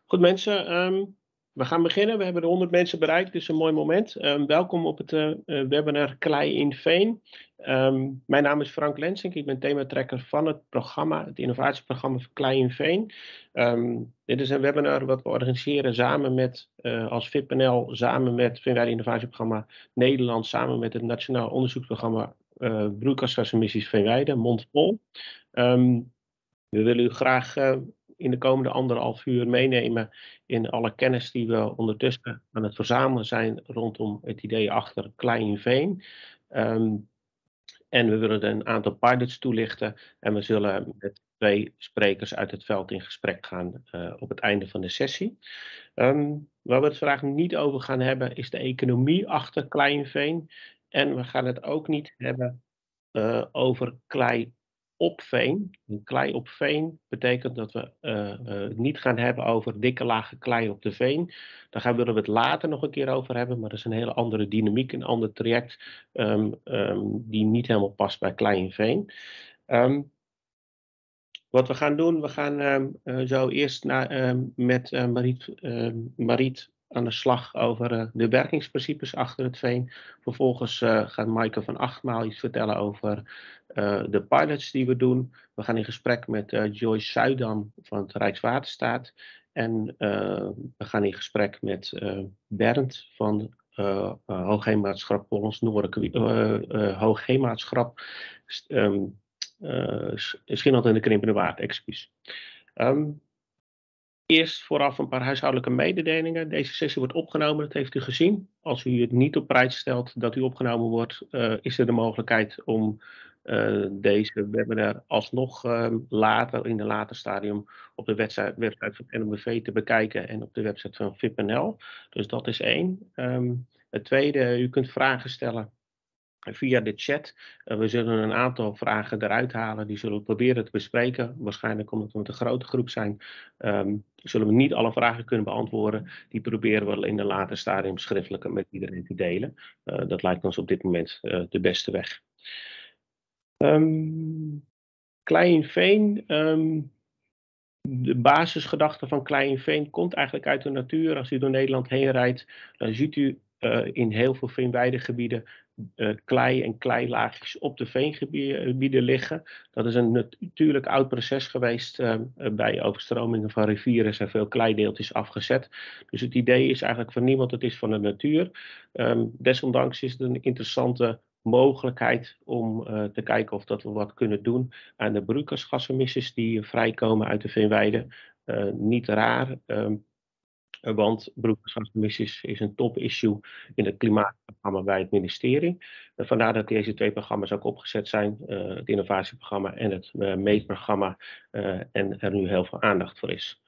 Goed mensen, we gaan beginnen. We hebben de 100 mensen bereikt, dus een mooi moment. Welkom op het webinar Klei in Veen. Mijn naam is Frank Lensink, ik ben thematrekker van het programma, het innovatieprogramma voor Klei in Veen. Dit is een webinar wat we organiseren samen met, als VIP.nl, samen met Veenweide Innovatieprogramma Nederland, samen met het Nationaal Onderzoeksprogramma Broeikasgasemissies Veenweide, Mondvol. We willen u graag in de komende 1,5 uur meenemen in alle kennis die we ondertussen aan het verzamelen zijn rondom het idee achter Klei in Veen. En we willen een aantal pilots toelichten en we zullen met 2 sprekers uit het veld in gesprek gaan op het einde van de sessie. Waar we het vandaag niet over gaan hebben is de economie achter Klei in Veen. En we gaan het ook niet hebben over klei op veen. Klei op veen betekent dat we het niet gaan hebben over dikke lagen klei op de veen. Daar willen we het later nog een keer over hebben, maar dat is een hele andere dynamiek, een ander traject die niet helemaal past bij klei en veen. Wat we gaan doen, we gaan zo eerst met Mariet aan de slag over de werkingsprincipes achter het veen. Vervolgens gaat Maaike van Achtmaal iets vertellen over de pilots die we doen. We gaan in gesprek met Joyce Zuidam van het Rijkswaterstaat. En we gaan in gesprek met Bernd van Hoogheemraadschap Hollands Noordelijk Hoogheemraadschap Schinland en de Krimpende Waard, excuus. Eerst vooraf een paar huishoudelijke mededelingen. Deze sessie wordt opgenomen, dat heeft u gezien. Als u het niet op prijs stelt dat u opgenomen wordt, is er de mogelijkheid om deze webinar alsnog later, in een later stadium, op de website van NOMV te bekijken en op de website van VIP.nl. Dus dat is 1. Het tweede, u kunt vragen stellen via de chat. We zullen een aantal vragen eruit halen. Die zullen we proberen te bespreken. Waarschijnlijk omdat we met een grote groep zijn, zullen we niet alle vragen kunnen beantwoorden. Die proberen we in een later stadium schriftelijk met iedereen te delen. Dat lijkt ons op dit moment de beste weg. Klei in Veen. De basisgedachte van Klei in Veen komt eigenlijk uit de natuur. Als u door Nederland heen rijdt, dan ziet u in heel veel veenweidegebieden klei en kleilaagjes op de veengebieden liggen. Dat is een natuurlijk oud proces geweest. Bij overstromingen van rivieren zijn veel kleideeltjes afgezet. Dus het idee is eigenlijk van niemand, het is van de natuur. Desondanks is het een interessante mogelijkheid om te kijken of dat we wat kunnen doen aan de broeikasgasemissies die vrijkomen uit de veenweide. Niet raar. Want broeikasgasemissies is een top-issue in het klimaatprogramma bij het ministerie. Vandaar dat deze 2 programma's ook opgezet zijn. Het innovatieprogramma en het meetprogramma. En er nu heel veel aandacht voor is.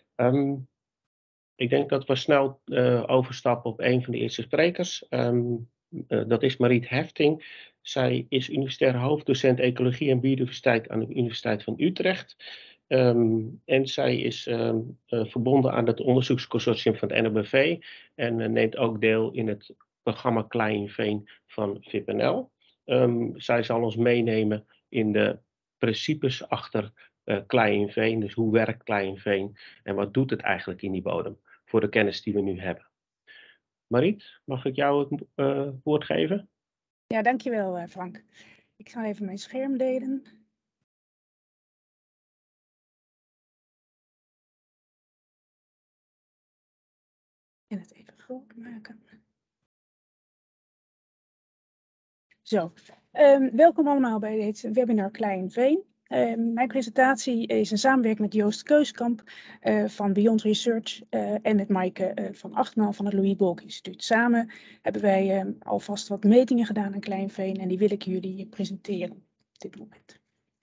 Ik denk dat we snel overstappen op een van de eerste sprekers. Dat is Mariet Hefting. Zij is universitair hoofddocent Ecologie en Biodiversiteit aan de Universiteit van Utrecht. En zij is verbonden aan het onderzoeksconsortium van het NOMV en neemt ook deel in het programma Klei in Veen van VIP.nl. Zij zal ons meenemen in de principes achter klei in veen. Dus hoe werkt klei in veen en wat doet het eigenlijk in die bodem voor de kennis die we nu hebben. Mariet, mag ik jou het woord geven? Ja, dankjewel Frank. Ik ga even mijn scherm delen. En het even groot maken. Zo, welkom allemaal bij dit webinar Klei in Veen. Mijn presentatie is een samenwerking met Joost Keuskamp van Beyond Research en met Maaike van Achtmaal van het Louis Bolk Instituut. Samen hebben wij alvast wat metingen gedaan aan Klei in Veen en die wil ik jullie presenteren op dit moment.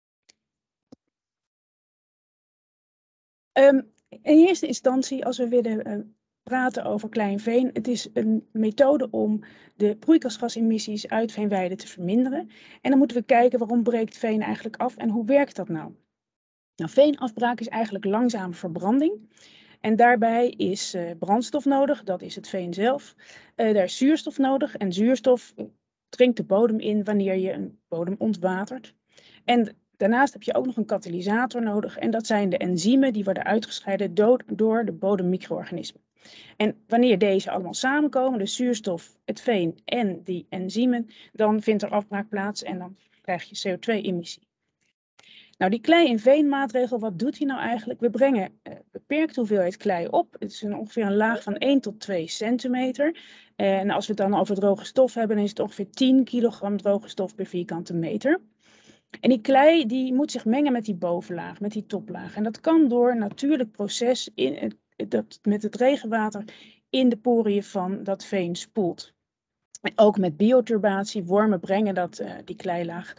In eerste instantie, als we willen praten over Klei in Veen, het is een methode om de broeikasgasemissies uit veenweide te verminderen. En dan moeten we kijken waarom breekt veen eigenlijk af en hoe werkt dat nou? Nou, veenafbraak is eigenlijk langzame verbranding. En daarbij is brandstof nodig, dat is het veen zelf. Daar is zuurstof nodig en zuurstof dringt de bodem in wanneer je een bodem ontwatert. En Daarnaast heb je ook nog een katalysator nodig en dat zijn de enzymen die worden uitgescheiden door de bodemmicro-organismen. En wanneer deze allemaal samenkomen, de zuurstof, het veen en die enzymen, dan vindt er afbraak plaats en dan krijg je CO2-emissie. Nou, die klei-in-veen-maatregel, wat doet hij nou eigenlijk? We brengen beperkte hoeveelheid klei op. Het is ongeveer een laag van 1 tot 2 centimeter. En als we het dan over droge stof hebben, dan is het ongeveer 10 kilogram droge stof per vierkante meter. En die klei die moet zich mengen met die bovenlaag, met die toplaag. En dat kan door een natuurlijk proces dat met het regenwater in de poriën van dat veen spoelt. En ook met bioturbatie, wormen brengen die kleilaag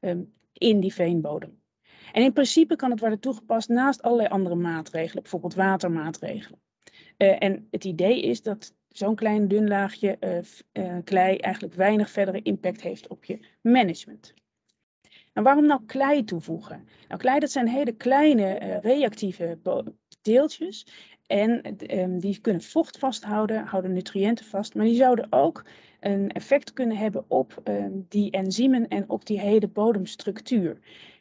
in die veenbodem. En in principe kan het worden toegepast naast allerlei andere maatregelen, bijvoorbeeld watermaatregelen. En het idee is dat zo'n klein dun laagje klei eigenlijk weinig verdere impact heeft op je management. En waarom nou klei toevoegen? Nou, klei, dat zijn hele kleine reactieve deeltjes. En die kunnen vocht vasthouden, houden nutriënten vast. Maar die zouden ook een effect kunnen hebben op die enzymen en op die hele bodemstructuur.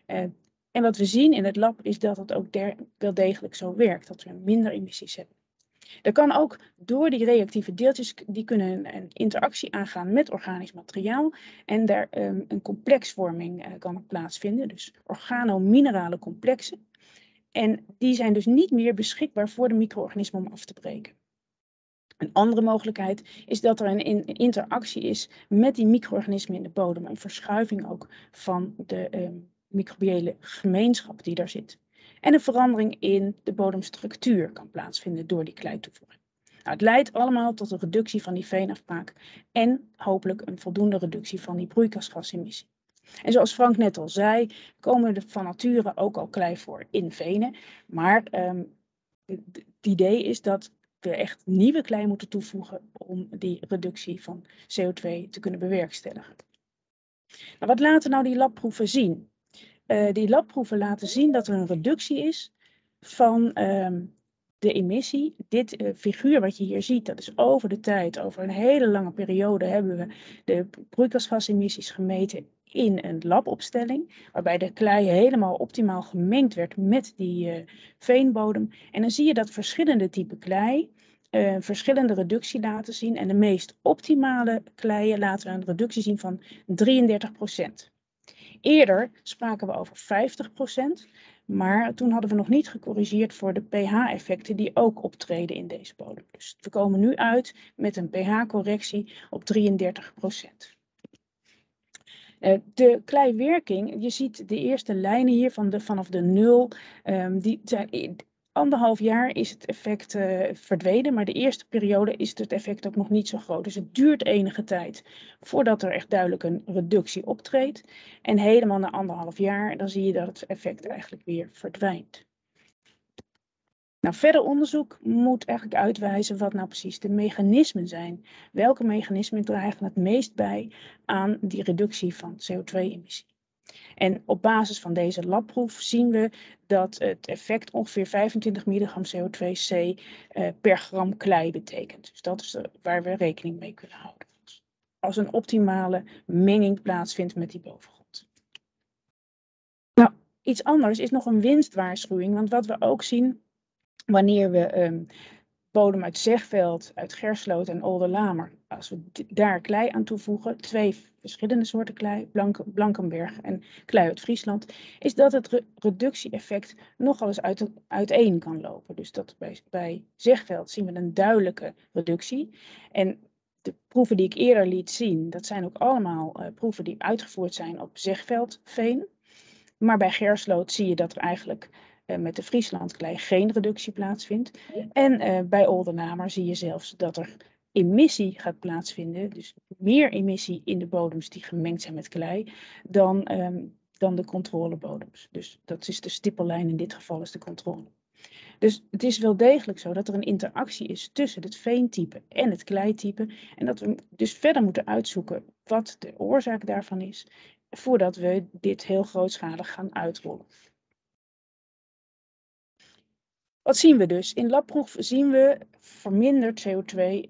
En wat we zien in het lab is dat het ook wel degelijk zo werkt. Dat we minder emissies hebben. Er kan ook door die reactieve deeltjes, die kunnen een interactie aangaan met organisch materiaal. En daar een complexvorming kan er plaatsvinden. Dus organominerale complexen. En die zijn dus niet meer beschikbaar voor de micro-organismen om af te breken. Een andere mogelijkheid is dat er een interactie is met die micro-organismen in de bodem. Een verschuiving ook van de microbiële gemeenschap die daar zit. En een verandering in de bodemstructuur kan plaatsvinden door die kleitoevoeging. Nou, het leidt allemaal tot een reductie van die veenafbraak en hopelijk een voldoende reductie van die broeikasgasemissie. En zoals Frank net al zei, komen er van nature ook al klei voor in venen. Maar het idee is dat we echt nieuwe klei moeten toevoegen om die reductie van CO2 te kunnen bewerkstelligen. Nou, wat laten nou die labproeven zien? Die labproeven laten zien dat er een reductie is van de emissie. Dit figuur wat je hier ziet, dat is over de tijd, over een hele lange periode hebben we de broeikasgasemissies gemeten in een labopstelling, waarbij de klei helemaal optimaal gemengd werd met die veenbodem. En dan zie je dat verschillende typen klei verschillende reductie laten zien. En de meest optimale kleien laten een reductie zien van 33%. Eerder spraken we over 50%, maar toen hadden we nog niet gecorrigeerd voor de pH-effecten die ook optreden in deze bodem. Dus we komen nu uit met een pH-correctie op 33%. De kleiwerking, je ziet de eerste lijnen hier vanaf de 0, die zijn 1,5 jaar is het effect verdwenen, maar de eerste periode is het effect ook nog niet zo groot. Dus het duurt enige tijd voordat er echt duidelijk een reductie optreedt. En helemaal na 1,5 jaar, dan zie je dat het effect eigenlijk weer verdwijnt. Nou, verder onderzoek moet eigenlijk uitwijzen wat nou precies de mechanismen zijn. Welke mechanismen dragen het meest bij aan die reductie van CO2-emissie? En op basis van deze labproef zien we dat het effect ongeveer 25 milligram CO2c per gram klei betekent. Dus dat is waar we rekening mee kunnen houden. Als een optimale menging plaatsvindt met die bovengrond. Nou, iets anders is nog een winstwaarschuwing. Want wat we ook zien wanneer we bodem uit Zegveld, uit Gersloot en Olderlamer, als we daar klei aan toevoegen, 2 verschillende soorten klei, Blankenberg en klei uit Friesland, is dat het reductie-effect nogal eens uiteen kan lopen. Dus dat bij Zegveld zien we een duidelijke reductie. En de proeven die ik eerder liet zien, dat zijn ook allemaal proeven die uitgevoerd zijn op Zegveldveen. Maar bij Gersloot zie je dat er eigenlijk met de Frieslandklei geen reductie plaatsvindt. En bij Oldenhamer zie je zelfs dat er emissie gaat plaatsvinden. Dus meer emissie in de bodems die gemengd zijn met klei dan de controlebodems. Dus dat is de stippellijn, in dit geval is de controle. Dus het is wel degelijk zo dat er een interactie is tussen het veentype en het kleitype. En dat we dus verder moeten uitzoeken wat de oorzaak daarvan is, voordat we dit heel grootschalig gaan uitrollen. Wat zien we dus? In labproef zien we verminderd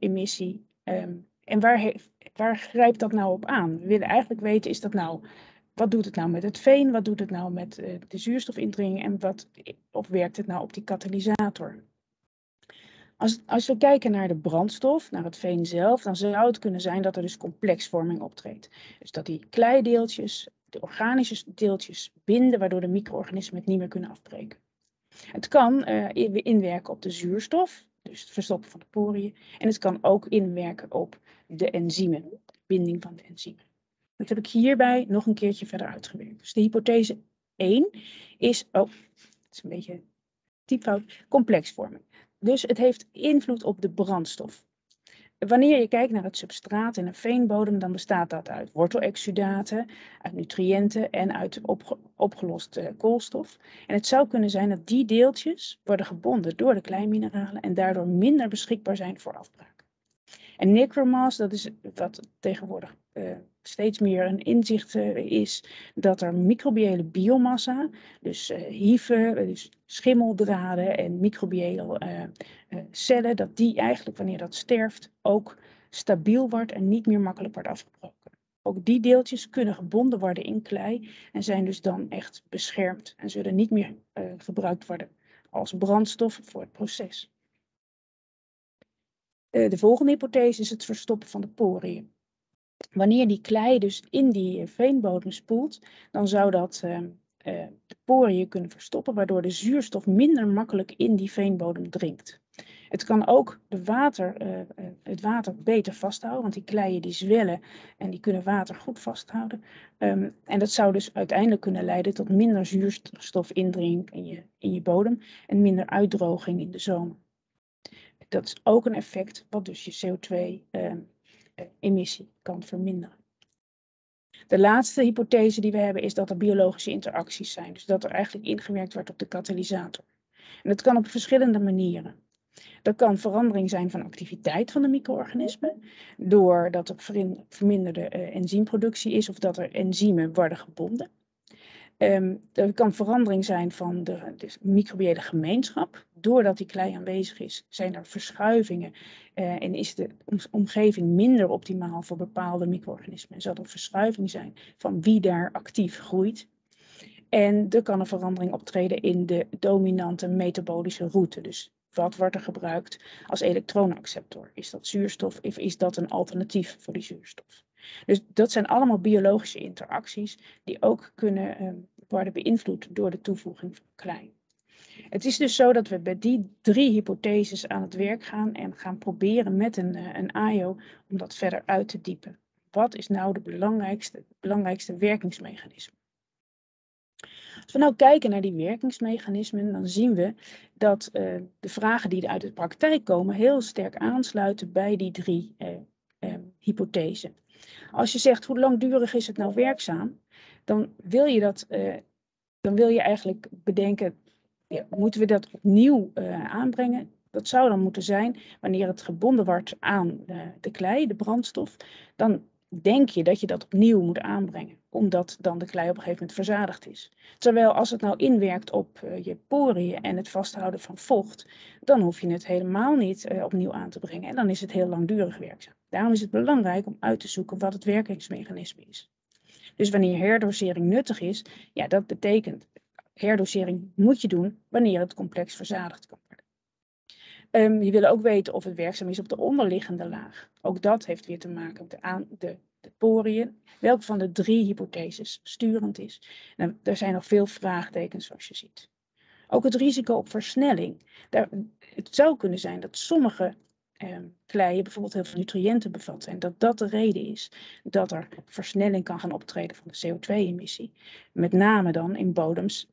CO2-emissie. En waar grijpt dat nou op aan? We willen eigenlijk weten, is dat nou wat doet het nou met het veen? Wat doet het nou met de zuurstofindringing? En of werkt het nou op die katalysator? Als we kijken naar de brandstof, naar het veen zelf, dan zou het kunnen zijn dat er dus complexvorming optreedt. Dus dat die kleideeltjes, de organische deeltjes binden, waardoor de micro-organismen het niet meer kunnen afbreken. Het kan inwerken op de zuurstof, dus het verstoppen van de poriën. En het kan ook inwerken op de enzymen, de binding van de enzymen. Dat heb ik hierbij nog een keertje verder uitgewerkt. Dus de hypothese 1 is, het is een beetje typfout, complexvorming. Dus het heeft invloed op de brandstof. Wanneer je kijkt naar het substraat in een veenbodem, dan bestaat dat uit wortelexudaten, uit nutriënten en uit opgelost koolstof. En het zou kunnen zijn dat die deeltjes worden gebonden door de kleinmineralen en daardoor minder beschikbaar zijn voor afbraak. En necromass, dat is wat tegenwoordig steeds meer een inzicht is, dat er microbiële biomassa, dus hyfen, dus schimmeldraden en microbiële cellen, dat die eigenlijk wanneer dat sterft ook stabiel wordt en niet meer makkelijk wordt afgebroken. Ook die deeltjes kunnen gebonden worden in klei en zijn dus dan echt beschermd en zullen niet meer gebruikt worden als brandstof voor het proces. De volgende hypothese is het verstoppen van de poriën. Wanneer die klei dus in die veenbodem spoelt, dan zou dat de poriën kunnen verstoppen, waardoor de zuurstof minder makkelijk in die veenbodem dringt. Het kan ook het water beter vasthouden, want die kleien die zwellen en die kunnen water goed vasthouden. En dat zou dus uiteindelijk kunnen leiden tot minder zuurstofindringing in je bodem en minder uitdroging in de zomer. Dat is ook een effect wat dus je CO2-emissie kan verminderen. De laatste hypothese die we hebben is dat er biologische interacties zijn. Dus dat er eigenlijk ingewerkt wordt op de katalysator. En dat kan op verschillende manieren. Dat kan verandering zijn van activiteit van de micro-organismen, doordat er verminderde enzymproductie is of dat er enzymen worden gebonden. Er kan verandering zijn van de microbiële gemeenschap. Doordat die klei aanwezig is, zijn er verschuivingen en is de omgeving minder optimaal voor bepaalde micro-organismen. En zal er een verschuiving zijn van wie daar actief groeit. En er kan een verandering optreden in de dominante metabolische route. Dus wat wordt er gebruikt als elektronenacceptor? Is dat zuurstof of is dat een alternatief voor die zuurstof? Dus dat zijn allemaal biologische interacties die ook kunnen worden beïnvloed door de toevoeging van klei. Het is dus zo dat we bij die 3 hypotheses aan het werk gaan en gaan proberen met een AIO om dat verder uit te diepen. Wat is nou de belangrijkste werkingsmechanisme? Als we nou kijken naar die werkingsmechanismen, dan zien we dat de vragen die uit de praktijk komen heel sterk aansluiten bij die 3 hypothesen. Als je zegt hoe langdurig is het nou werkzaam, dan wil je eigenlijk bedenken, ja, moeten we dat opnieuw aanbrengen? Dat zou dan moeten zijn wanneer het gebonden wordt aan de klei, de brandstof, dan denk je dat je dat opnieuw moet aanbrengen, omdat dan de klei op een gegeven moment verzadigd is. Terwijl als het nou inwerkt op je poriën en het vasthouden van vocht, dan hoef je het helemaal niet opnieuw aan te brengen en dan is het heel langdurig werkzaam. Daarom is het belangrijk om uit te zoeken wat het werkingsmechanisme is. Dus wanneer herdosering nuttig is, ja, dat betekent herdosering moet je doen wanneer het complex verzadigd kan worden. Je wil ook weten of het werkzaam is op de onderliggende laag. Ook dat heeft weer te maken met de poriën. Welke van de 3 hypotheses sturend is. En er zijn nog veel vraagtekens zoals je ziet. Ook het risico op versnelling. Het zou kunnen zijn dat sommige kleien bijvoorbeeld heel veel nutriënten bevatten. En dat de reden is dat er versnelling kan gaan optreden van de CO2-emissie. Met name dan in bodems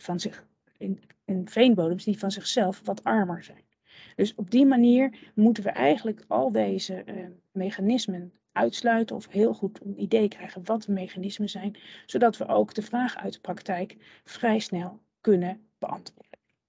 in veenbodems die van zichzelf wat armer zijn. Dus op die manier moeten we eigenlijk al deze mechanismen uitsluiten of heel goed een idee krijgen wat de mechanismen zijn, zodat we ook de vraag uit de praktijk vrij snel kunnen beantwoorden.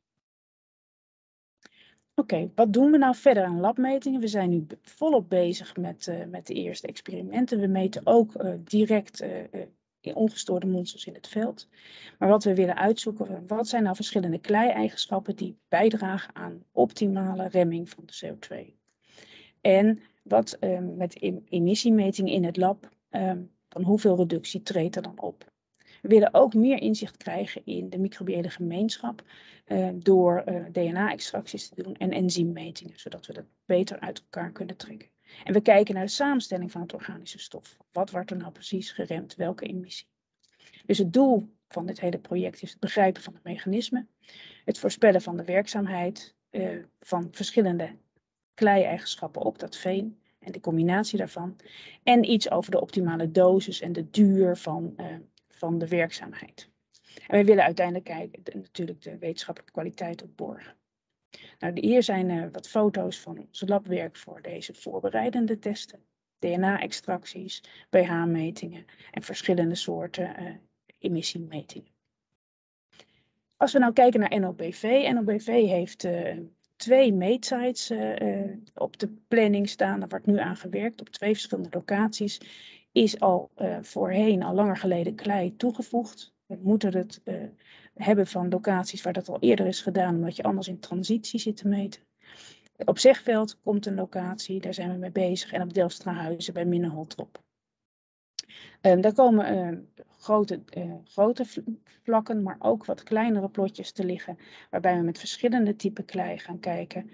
Oké, wat doen we nou verder aan labmetingen? We zijn nu volop bezig met de eerste experimenten. We meten ook direct ongestoorde monsters in het veld. Maar wat we willen uitzoeken, wat zijn nou verschillende klei-eigenschappen die bijdragen aan optimale remming van de CO2? En wat met emissiemeting in het lab, van hoeveel reductie treedt er dan op? We willen ook meer inzicht krijgen in de microbiële gemeenschap door DNA-extracties te doen en enzymmetingen, zodat we dat beter uit elkaar kunnen trekken. En we kijken naar de samenstelling van het organische stof. Wat wordt er nou precies geremd? Welke emissie? Dus het doel van dit hele project is het begrijpen van het mechanisme, het voorspellen van de werkzaamheid van verschillende klei-eigenschappen op dat veen en de combinatie daarvan. En iets over de optimale dosis en de duur van de werkzaamheid. En we willen uiteindelijk natuurlijk de wetenschappelijke kwaliteit opborgen. Nou, hier zijn wat foto's van ons labwerk voor deze voorbereidende testen. DNA-extracties, pH-metingen en verschillende soorten emissiemetingen. Als we nou kijken naar NOBV. NOBV heeft 2 meetsites op de planning staan. Daar wordt nu aan gewerkt op 2 verschillende locaties. Is al voorheen, al langer geleden, klei toegevoegd. We moeten het hebben van locaties waar dat al eerder is gedaan, omdat je anders in transitie zit te meten. Op Zegveld komt een locatie, daar zijn we mee bezig. En op Delfstrahuizen bij Minneholtrop. Daar komen grote vlakken, maar ook wat kleinere plotjes te liggen, waarbij we met verschillende typen klei gaan kijken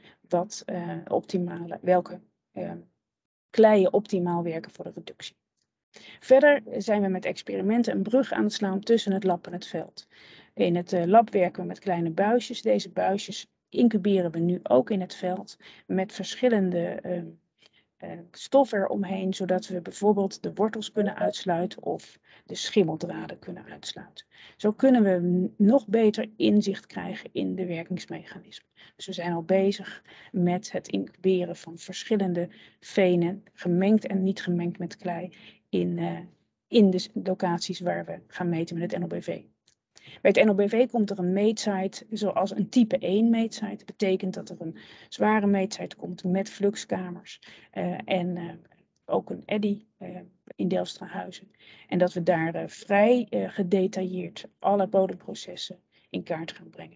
welke kleien optimaal werken voor de reductie. Verder zijn we met experimenten een brug aan het slaan tussen het lab en het veld. In het lab werken we met kleine buisjes. Deze buisjes incuberen we nu ook in het veld met verschillende stof eromheen, zodat we bijvoorbeeld de wortels kunnen uitsluiten of de schimmeldraden kunnen uitsluiten. Zo kunnen we nog beter inzicht krijgen in de werkingsmechanismen. Dus we zijn al bezig met het incuberen van verschillende venen, gemengd en niet gemengd met klei, in de locaties waar we gaan meten met het NOBV. Bij het NOBV komt er een meetsite zoals een type 1 meetsite. Dat betekent dat er een zware meetsite komt met fluxkamers en ook een eddy in Delfstrahuizen. En dat we daar vrij gedetailleerd alle bodemprocessen in kaart gaan brengen.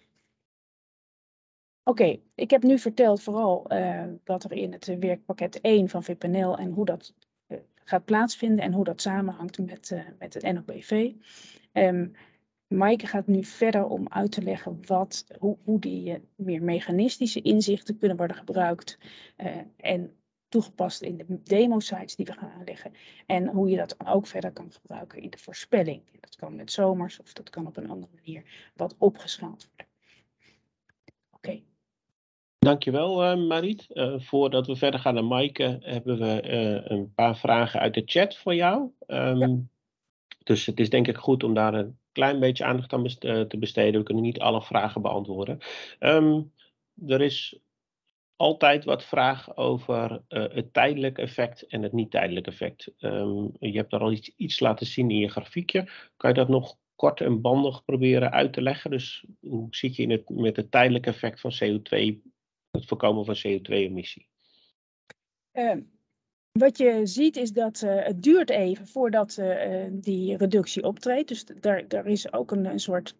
Oké, ik heb nu verteld vooral wat er in het werkpakket 1 van VPNL en hoe dat gaat plaatsvinden en hoe dat samenhangt met het NOBV. Maaike gaat nu verder om uit te leggen hoe die meer mechanistische inzichten kunnen worden gebruikt en toegepast in de demo-sites die we gaan aanleggen. En hoe je dat ook verder kan gebruiken in de voorspelling. Dat kan met zomers of dat kan op een andere manier wat opgeschaald worden. Oké. Dankjewel Mariet. Voordat we verder gaan naar Maaike hebben we een paar vragen uit de chat voor jou. Ja. Dus het is denk ik goed om daar een klein beetje aandacht aan te besteden. We kunnen niet alle vragen beantwoorden. Er is altijd wat vraag over het tijdelijk effect en het niet tijdelijk effect. Je hebt daar al iets laten zien in je grafiekje. Kan je dat nog kort en bandig proberen uit te leggen? Dus hoe zit je met het tijdelijke effect van CO2, het voorkomen van CO2-emissie? Wat je ziet is dat het duurt even voordat die reductie optreedt. Dus daar is ook een soort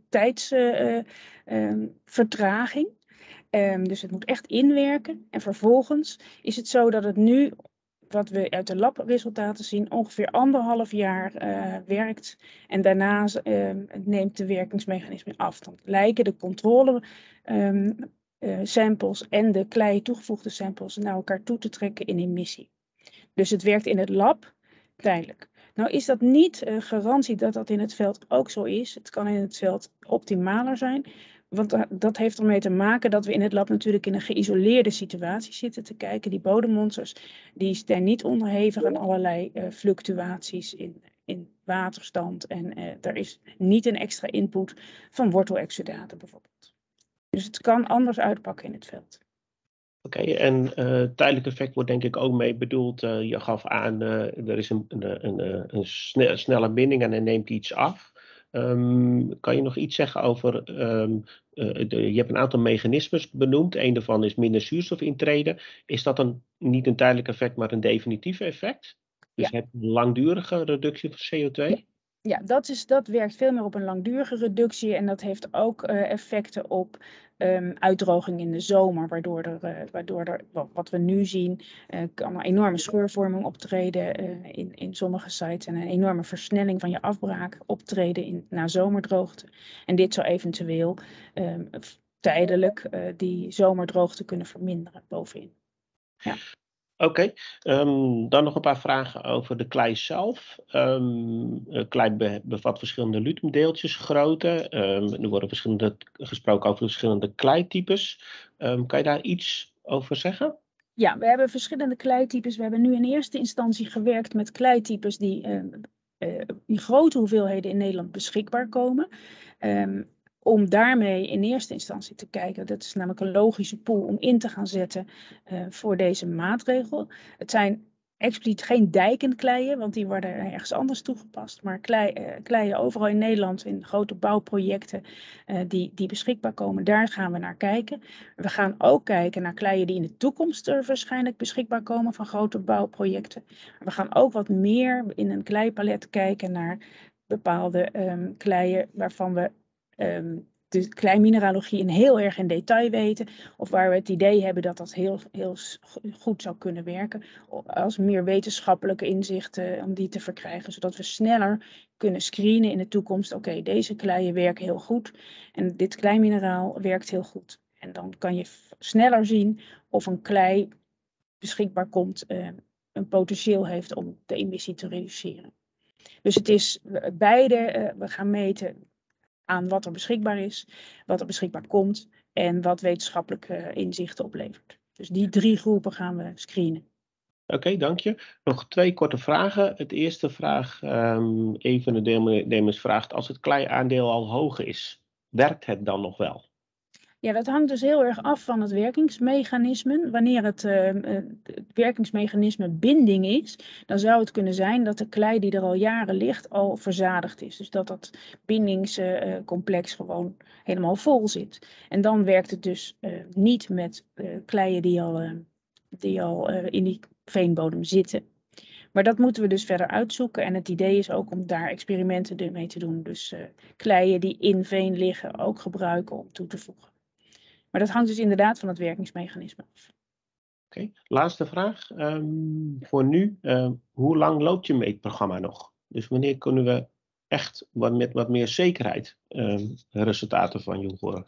tijdsvertraging. Dus het moet echt inwerken. En vervolgens is het zo dat het nu, wat we uit de labresultaten zien, ongeveer 1,5 jaar werkt. En daarna neemt de werkingsmechanisme af. Dan lijken de controle samples en de klei toegevoegde samples naar elkaar toe te trekken in emissie. Dus het werkt in het lab tijdelijk. Nou is dat niet garantie dat dat in het veld ook zo is. Het kan in het veld optimaler zijn. Want dat heeft ermee te maken dat we in het lab natuurlijk in een geïsoleerde situatie zitten te kijken. Die bodemmonsters die zijn niet onderhevig aan allerlei fluctuaties in waterstand. En er is niet een extra input van wortelexudaten bijvoorbeeld. Dus het kan anders uitpakken in het veld. Oké, en tijdelijk effect wordt denk ik ook mee bedoeld. Je gaf aan, er is een snelle binding en dan neemt iets af. Kan je nog iets zeggen over, je hebt een aantal mechanismes benoemd. Een daarvan is minder zuurstof intreden. Is dat niet een tijdelijk effect, maar een definitief effect? Dus Ja. heb je een langdurige reductie van CO2? Ja, dat werkt veel meer op een langdurige reductie en dat heeft ook effecten op uitdroging in de zomer, waardoor er wat we nu zien, kan een enorme scheurvorming optreden in sommige sites en een enorme versnelling van je afbraak optreden na zomerdroogte. En dit zou eventueel tijdelijk die zomerdroogte kunnen verminderen bovenin. Ja. Oké, dan nog een paar vragen over de klei zelf. Klei bevat verschillende lutemdeeltjesgrootte. Er worden gesproken over verschillende kleitypes. Kan je daar iets over zeggen? Ja, we hebben verschillende kleitypes. We hebben nu in eerste instantie gewerkt met kleitypes die in grote hoeveelheden in Nederland beschikbaar komen. Om daarmee in eerste instantie te kijken, dat is namelijk een logische pool om in te gaan zetten voor deze maatregel. Het zijn expliciet geen dijkenkleien, want die worden ergens anders toegepast. Maar kleien overal in Nederland in grote bouwprojecten die beschikbaar komen, daar gaan we naar kijken. We gaan ook kijken naar kleien die in de toekomst waarschijnlijk beschikbaar komen van grote bouwprojecten. We gaan ook wat meer in een kleipalet kijken naar bepaalde kleien waarvan we de kleimineralogie heel erg in detail weten. Of waar we het idee hebben dat dat heel goed zou kunnen werken. Als meer wetenschappelijke inzichten om die te verkrijgen. Zodat we sneller kunnen screenen in de toekomst. Oké, deze kleien werken heel goed. En dit kleimineraal werkt heel goed. En dan kan je sneller zien of een klei beschikbaar komt, een potentieel heeft om de emissie te reduceren. Dus het is beide, we gaan meten aan wat er beschikbaar is, wat er beschikbaar komt en wat wetenschappelijke inzichten oplevert. Dus die 3 groepen gaan we screenen. Oké, dank je. Nog 2 korte vragen. Het eerste vraag, een van de deelnemers vraagt, als het kleiaandeel al hoog is, werkt het dan nog wel? Ja, dat hangt dus heel erg af van het werkingsmechanisme. Wanneer het werkingsmechanisme binding is, dan zou het kunnen zijn dat de klei die er al jaren ligt al verzadigd is. Dus dat bindingscomplex gewoon helemaal vol zit. En dan werkt het dus niet met kleien die al in die veenbodem zitten. Maar dat moeten we dus verder uitzoeken. En het idee is ook om daar experimenten mee te doen. Dus kleien die in veen liggen ook gebruiken om toe te voegen. Maar dat hangt dus inderdaad van het werkingsmechanisme af. Oké, laatste vraag. Voor nu, hoe lang loopt je meetprogramma nog? Dus wanneer kunnen we echt met wat meer zekerheid resultaten van je horen?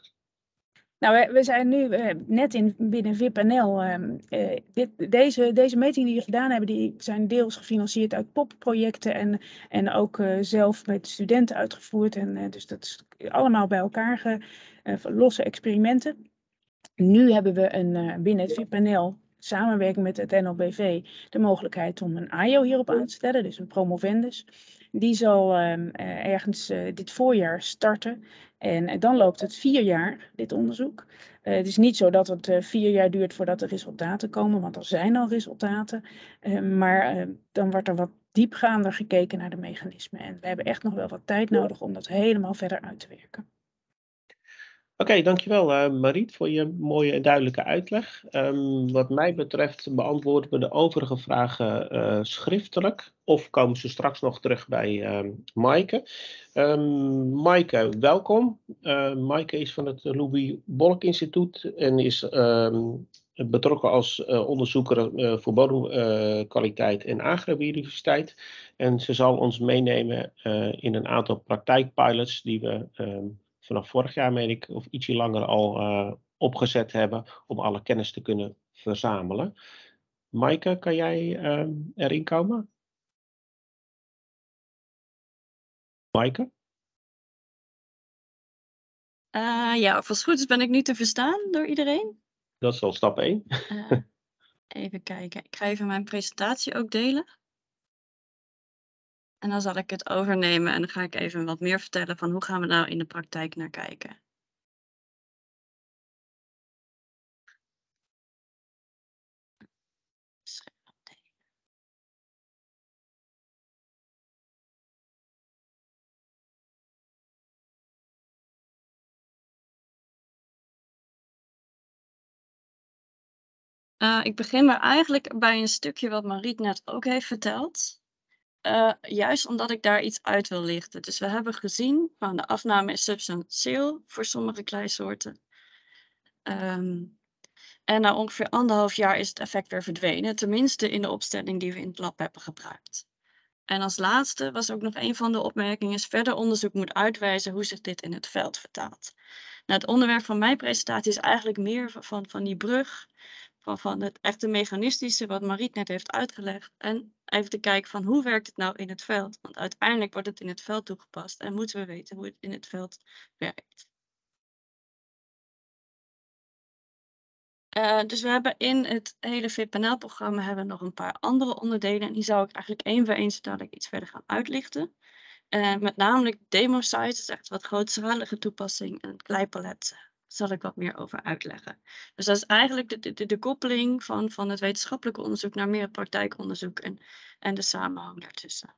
Nou, we zijn nu net binnen VIPNL. Deze metingen die we gedaan hebben, die zijn deels gefinancierd uit POP-projecten en ook zelf met studenten uitgevoerd. En dus dat is allemaal bij elkaar losse experimenten. Nu hebben we binnen het VIPNL, samenwerking met het NLBV, de mogelijkheid om een AIO hierop aan te stellen, dus een promovendus. Die zal ergens dit voorjaar starten. En dan loopt het 4 jaar, dit onderzoek. Het is niet zo dat het 4 jaar duurt voordat er resultaten komen, want er zijn al resultaten. Maar dan wordt er wat diepgaander gekeken naar de mechanismen. En we hebben echt nog wel wat tijd nodig om dat helemaal verder uit te werken. Oké, dankjewel Mariet voor je mooie en duidelijke uitleg. Wat mij betreft beantwoorden we de overige vragen schriftelijk of komen ze straks nog terug bij Maaike. Maaike, welkom. Maaike is van het Louis Bolk Instituut en is betrokken als onderzoeker voor bodemkwaliteit en agrobiodiversiteit. En ze zal ons meenemen in een aantal praktijkpilots die we vanaf vorig jaar, meen ik, of ietsje langer al opgezet hebben om alle kennis te kunnen verzamelen. Maaike, kan jij erin komen? Maaike? Ja, of als het goed is ben ik nu te verstaan door iedereen. Dat is al stap 1. Even kijken. Ik ga even mijn presentatie ook delen. En dan zal ik het overnemen en dan ga ik even wat meer vertellen van hoe gaan we nou in de praktijk naar kijken. Ik begin maar eigenlijk bij een stukje wat Mariet net ook heeft verteld. Juist omdat ik daar iets uit wil lichten. Dus we hebben gezien van de afname is substantieel voor sommige kleisoorten. En na ongeveer 1,5 jaar is het effect weer verdwenen. Tenminste in de opstelling die we in het lab hebben gebruikt. En als laatste was ook nog een van de opmerkingen: verder onderzoek moet uitwijzen hoe zich dit in het veld vertaalt. Nou, het onderwerp van mijn presentatie is eigenlijk meer van die brug, van het echte mechanistische wat Mariet net heeft uitgelegd. En even te kijken van hoe werkt het nou in het veld? Want uiteindelijk wordt het in het veld toegepast en moeten we weten hoe het in het veld werkt. Dus we hebben in het hele VPNL-programma hebben we nog een paar andere onderdelen. En die zou ik eigenlijk één voor één zodat ik iets verder gaan uitlichten. Met name demo sites, is echt wat grootschalige toepassing. En het kleipalet zal ik wat meer over uitleggen. Dus dat is eigenlijk de koppeling van het wetenschappelijke onderzoek naar meer praktijkonderzoek en de samenhang daartussen.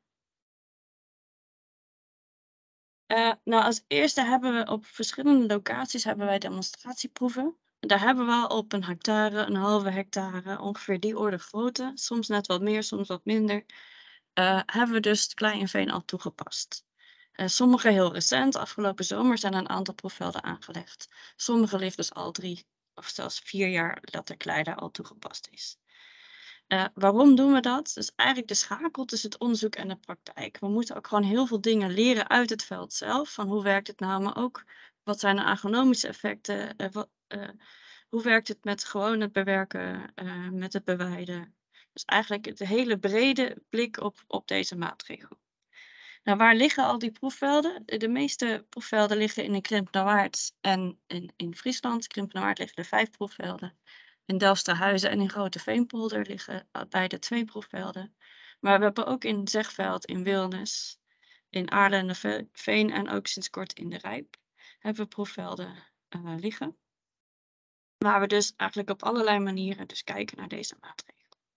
Nou, als eerste hebben we op verschillende locaties hebben wij demonstratieproeven. Daar hebben we al op 1 hectare, 1,5 hectare, ongeveer die orde grootte. Soms net wat meer, soms wat minder. Hebben we dus het klei en veen al toegepast. Sommige heel recent, afgelopen zomer zijn een aantal proefvelden aangelegd. Sommige ligt dus al 3 of zelfs 4 jaar dat de klei daar al toegepast is. Waarom doen we dat? Dat is eigenlijk de schakel tussen het onderzoek en de praktijk. We moeten ook gewoon heel veel dingen leren uit het veld zelf. Van hoe werkt het nou, maar ook wat zijn de agronomische effecten? Hoe werkt het met gewoon het bewerken, met het beweiden? Dus eigenlijk de hele brede blik op deze maatregel. Nou, waar liggen al die proefvelden? De meeste proefvelden liggen in de Krimpenerwaard en in Friesland. Krimpenerwaard liggen er 5 proefvelden. In Delfsterhuizen en in Grote Veenpolder liggen beide 2 proefvelden. Maar we hebben ook in Zegveld, in Wilnis, in Aarlenderveen en ook sinds kort in de Rijp hebben we proefvelden liggen. Waar we dus eigenlijk op allerlei manieren dus kijken naar deze maatregelen.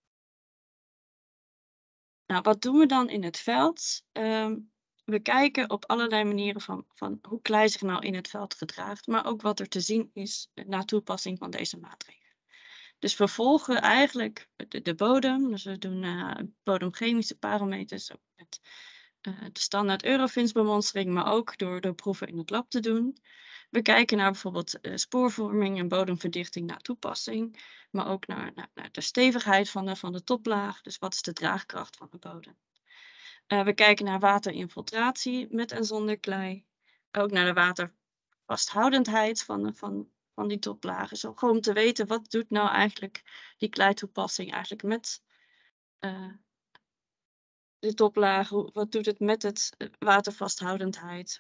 Nou, wat doen we dan in het veld? We kijken op allerlei manieren van hoe klei zich nou in het veld gedraagt, maar ook wat er te zien is na toepassing van deze maatregelen. Dus we volgen eigenlijk de bodem. Dus we doen bodemchemische parameters ook met de standaard Eurofins bemonstering, maar ook door proeven in het lab te doen. We kijken naar bijvoorbeeld spoorvorming en bodemverdichting na toepassing, maar ook naar de stevigheid van de toplaag. Dus wat is de draagkracht van de bodem? We kijken naar waterinfiltratie met en zonder klei. Ook naar de watervasthoudendheid van die toplagen. Zo gewoon om te weten wat doet nou eigenlijk die kleitoepassing eigenlijk met de toplagen. Wat doet het met het watervasthoudendheid?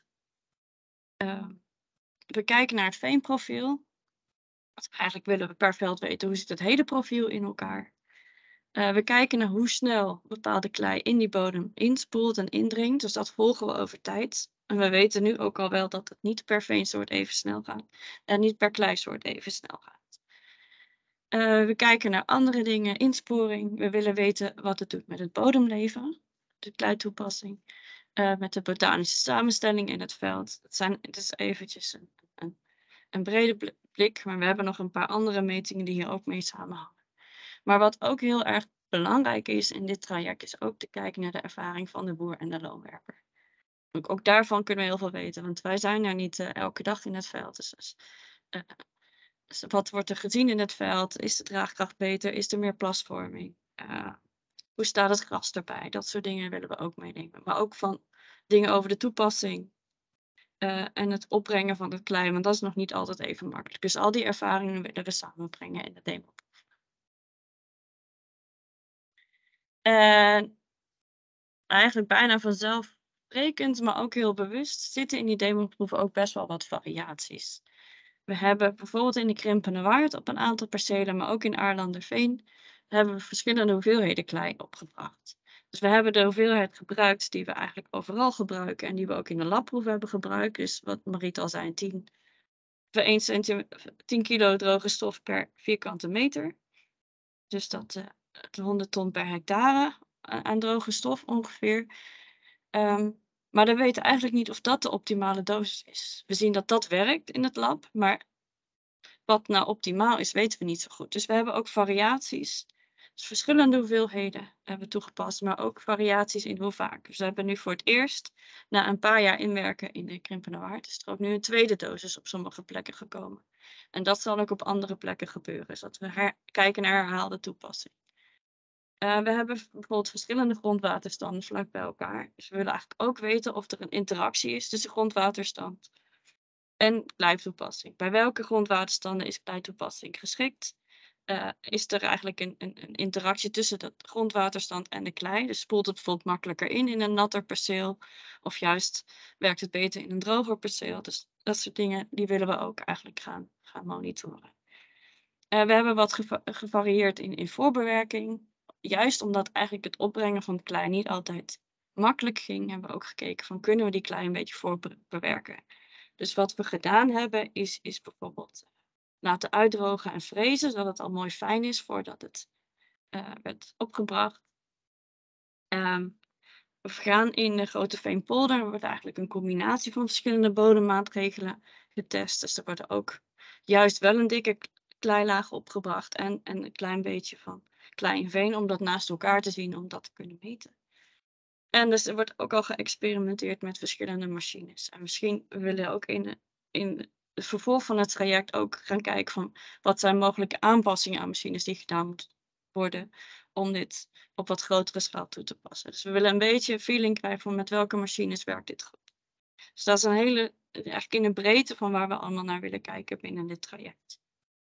We kijken naar het veenprofiel. Eigenlijk willen we per veld weten hoe zit het hele profiel in elkaar. We kijken naar hoe snel bepaalde klei in die bodem inspoelt en indringt. Dus dat volgen we over tijd. En we weten nu ook al wel dat het niet per veensoort even snel gaat. En niet per kleisoort even snel gaat. We kijken naar andere dingen, insporing. We willen weten wat het doet met het bodemleven. De kleitoepassing. Met de botanische samenstelling in het veld. Het is eventjes een brede blik. Maar we hebben nog een paar andere metingen die hier ook mee samenhangen. Maar wat ook heel erg belangrijk is in dit traject, is ook te kijken naar de ervaring van de boer en de loonwerker. Ook daarvan kunnen we heel veel weten, want wij zijn er niet elke dag in het veld. Dus wat wordt er gezien in het veld? Is de draagkracht beter? Is er meer plasvorming? Hoe staat het gras erbij? Dat soort dingen willen we ook meenemen. Maar ook van dingen over de toepassing en het opbrengen van het klei, want dat is nog niet altijd even makkelijk. Dus al die ervaringen willen we samenbrengen in de demo. En eigenlijk bijna vanzelfsprekend, maar ook heel bewust, zitten in die demoproeven ook best wel wat variaties. We hebben bijvoorbeeld in de Krimpenerwaard op een aantal percelen, maar ook in Aarlanderveen, hebben we verschillende hoeveelheden klei opgebracht. Dus we hebben de hoeveelheid gebruikt die we eigenlijk overal gebruiken en die we ook in de labproef hebben gebruikt. Dus wat Mariet al zei, 10 kilo droge stof per vierkante meter. Dus dat 100 ton per hectare aan droge stof ongeveer. Maar we weten eigenlijk niet of dat de optimale dosis is. We zien dat dat werkt in het lab, maar wat nou optimaal is, weten we niet zo goed. Dus we hebben ook variaties Dus verschillende hoeveelheden hebben we toegepast, maar ook variaties in hoe vaak. Dus we hebben nu voor het eerst, na een paar jaar inwerken in de krimpende waard, is er ook nu een tweede dosis op sommige plekken gekomen. En dat zal ook op andere plekken gebeuren, zodat we kijken naar herhaalde toepassing. We hebben bijvoorbeeld verschillende grondwaterstanden vlak bij elkaar. Dus we willen eigenlijk ook weten of er een interactie is tussen grondwaterstand en kleitoepassing. Bij welke grondwaterstanden is kleitoepassing geschikt? Is er eigenlijk een interactie tussen de grondwaterstand en de klei? Dus spoelt het bijvoorbeeld makkelijker in een natter perceel? Of juist werkt het beter in een droger perceel? Dus dat soort dingen, die willen we ook eigenlijk gaan monitoren. We hebben wat gevarieerd in voorbewerking. Juist omdat eigenlijk het opbrengen van klei niet altijd makkelijk ging, hebben we ook gekeken van kunnen we die klei een beetje voorbewerken. Dus wat we gedaan hebben is bijvoorbeeld laten uitdrogen en frezen, zodat het al mooi fijn is voordat het werd opgebracht. We gaan in de Grote Veenpolder, er wordt eigenlijk een combinatie van verschillende bodemmaatregelen getest. Dus er wordt ook juist wel een dikke kleilaag opgebracht en een klein beetje van klei en veen, om dat naast elkaar te zien, om dat te kunnen meten. En dus er wordt ook al geëxperimenteerd met verschillende machines. En misschien willen we ook in het vervolg van het traject ook gaan kijken van wat zijn mogelijke aanpassingen aan machines die gedaan moeten worden om dit op wat grotere schaal toe te passen. Dus we willen een beetje een feeling krijgen van met welke machines werkt dit goed. Dus dat is eigenlijk in de breedte van waar we allemaal naar willen kijken binnen dit traject.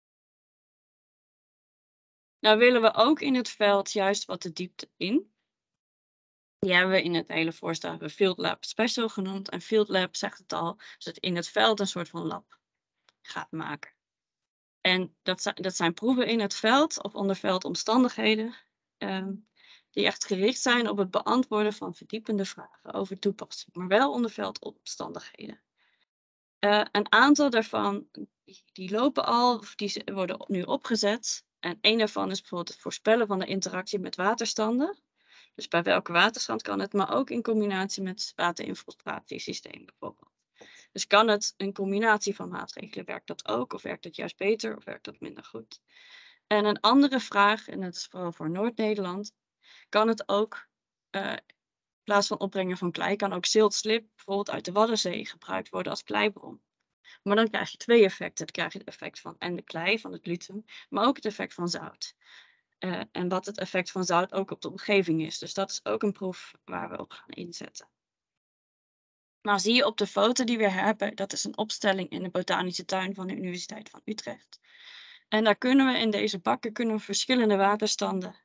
Nou willen we ook in het veld juist wat de diepte in. Die hebben we in het hele voorstel Field Lab Special genoemd. En Field Lab zegt het al, dus het in het veld een soort van lab gaat maken. En dat zijn proeven in het veld of onder veldomstandigheden. Die echt gericht zijn op het beantwoorden van verdiepende vragen over toepassing. Maar wel onder veldomstandigheden. Een aantal daarvan die lopen al, of die worden nu opgezet. En één daarvan is bijvoorbeeld het voorspellen van de interactie met waterstanden. Dus bij welke waterstand kan het, maar ook in combinatie met waterinfiltratiesysteem bijvoorbeeld. Dus kan het een combinatie van maatregelen? Werkt dat ook? Of werkt het juist beter? Of werkt dat minder goed? En een andere vraag, en dat is vooral voor Noord-Nederland, kan het ook, in plaats van opbrengen van klei, kan ook ziltslip bijvoorbeeld uit de Waddenzee gebruikt worden als kleibron. Maar dan krijg je twee effecten. Dan krijg je het effect van en de klei, van het gluten, maar ook het effect van zout. En wat het effect van zout ook op de omgeving is. Dus dat is ook een proef waar we op gaan inzetten. Nou zie je op de foto die we hebben, dat is een opstelling in de botanische tuin van de Universiteit van Utrecht. En daar kunnen we in deze bakken verschillende waterstanden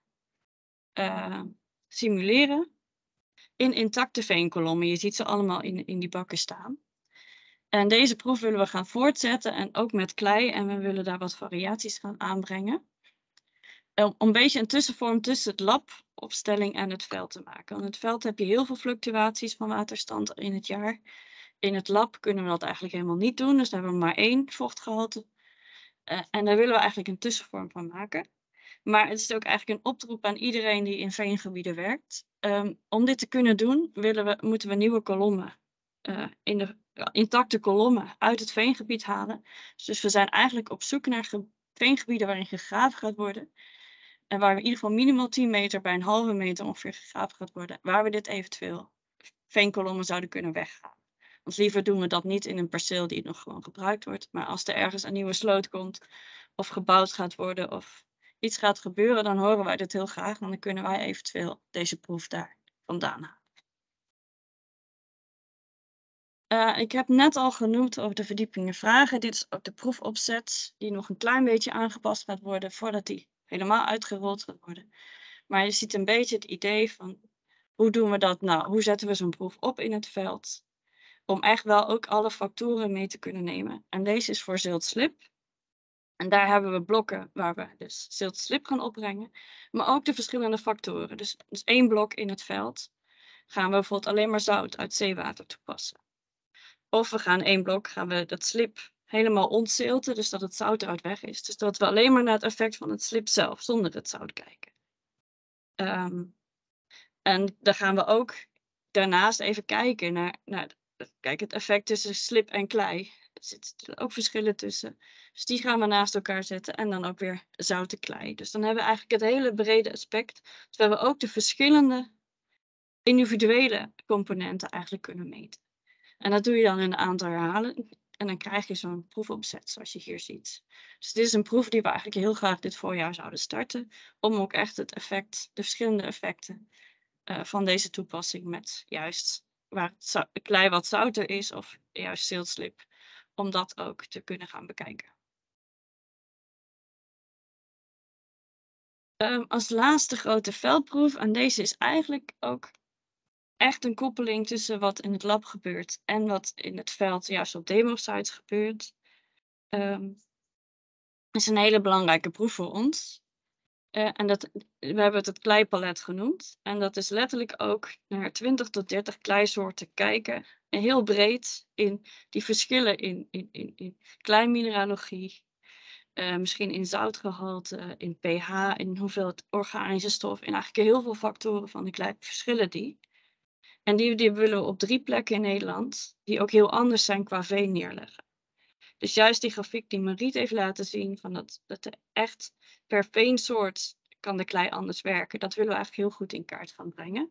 simuleren in intacte veenkolommen. Je ziet ze allemaal in die bakken staan. En deze proef willen we gaan voortzetten en ook met klei. En we willen daar wat variaties gaan aanbrengen. Om een beetje een tussenvorm tussen het labopstelling en het veld te maken. Want in het veld heb je heel veel fluctuaties van waterstand in het jaar. In het lab kunnen we dat eigenlijk helemaal niet doen. Dus daar hebben we maar 1 vochtgehalte. En daar willen we eigenlijk een tussenvorm van maken. Maar het is ook eigenlijk een oproep aan iedereen die in veengebieden werkt. Om dit te kunnen doen moeten we nieuwe kolommen, intacte kolommen uit het veengebied halen. Dus we zijn eigenlijk op zoek naar veengebieden waarin gegraven gaat worden. En waar we in ieder geval minimaal 10 meter bij een halve meter ongeveer gegraven gaat worden. Waar we dit eventueel veenkolommen zouden kunnen weghalen. Want liever doen we dat niet in een perceel die nog gewoon gebruikt wordt. Maar als er ergens een nieuwe sloot komt of gebouwd gaat worden of iets gaat gebeuren, dan horen wij dit heel graag. En dan kunnen wij eventueel deze proef daar vandaan halen. Ik heb net al genoemd over de verdiepingen vragen. Dit is ook de proefopzet die nog een klein beetje aangepast gaat worden voordat die helemaal uitgerold gaat worden. Maar je ziet een beetje het idee van hoe doen we dat nou? Hoe zetten we zo'n proef op in het veld? Om echt wel ook alle factoren mee te kunnen nemen. En deze is voor ziltslip. En daar hebben we blokken waar we dus ziltslip gaan opbrengen. Maar ook de verschillende factoren. Dus 1 blok in het veld gaan we bijvoorbeeld alleen maar zout uit zeewater toepassen. Of we gaan 1 blok, gaan we dat slip helemaal ontzilten. Dus dat het zout eruit weg is. Dus dat we alleen maar naar het effect van het slip zelf, zonder het zout kijken. En dan gaan we ook daarnaast even kijken naar het effect tussen slip en klei. zitten ook verschillen tussen. Dus die gaan we naast elkaar zetten en dan ook weer zoute klei. Dus dan hebben we eigenlijk het hele brede aspect. Dus we hebben ook de verschillende individuele componenten eigenlijk kunnen meten. En dat doe je dan in een aantal herhalen. En dan krijg je zo'n proefopzet zoals je hier ziet. Dus dit is een proef die we eigenlijk heel graag dit voorjaar zouden starten. Om ook echt het effect, de verschillende effecten van deze toepassing met juist waar het klei wat zouter is of juist ziltslip. Om dat ook te kunnen gaan bekijken. Als laatste grote veldproef. En deze is eigenlijk ook echt een koppeling tussen wat in het lab gebeurt en wat in het veld juist op demo-sites gebeurt. Is een hele belangrijke proef voor ons. En we hebben het kleipalet genoemd. En dat is letterlijk ook naar 20 tot 30 kleisoorten kijken. En heel breed in die verschillen in kleimineralogie. Misschien in zoutgehalte, in pH, in hoeveelheid organische stof. In eigenlijk heel veel factoren van de klei verschillen die. En die willen we op 3 plekken in Nederland, die ook heel anders zijn qua veen neerleggen. Dus juist die grafiek die Mariet heeft laten zien, van dat er echt per veensoort kan de klei anders werken. Dat willen we eigenlijk heel goed in kaart gaan brengen.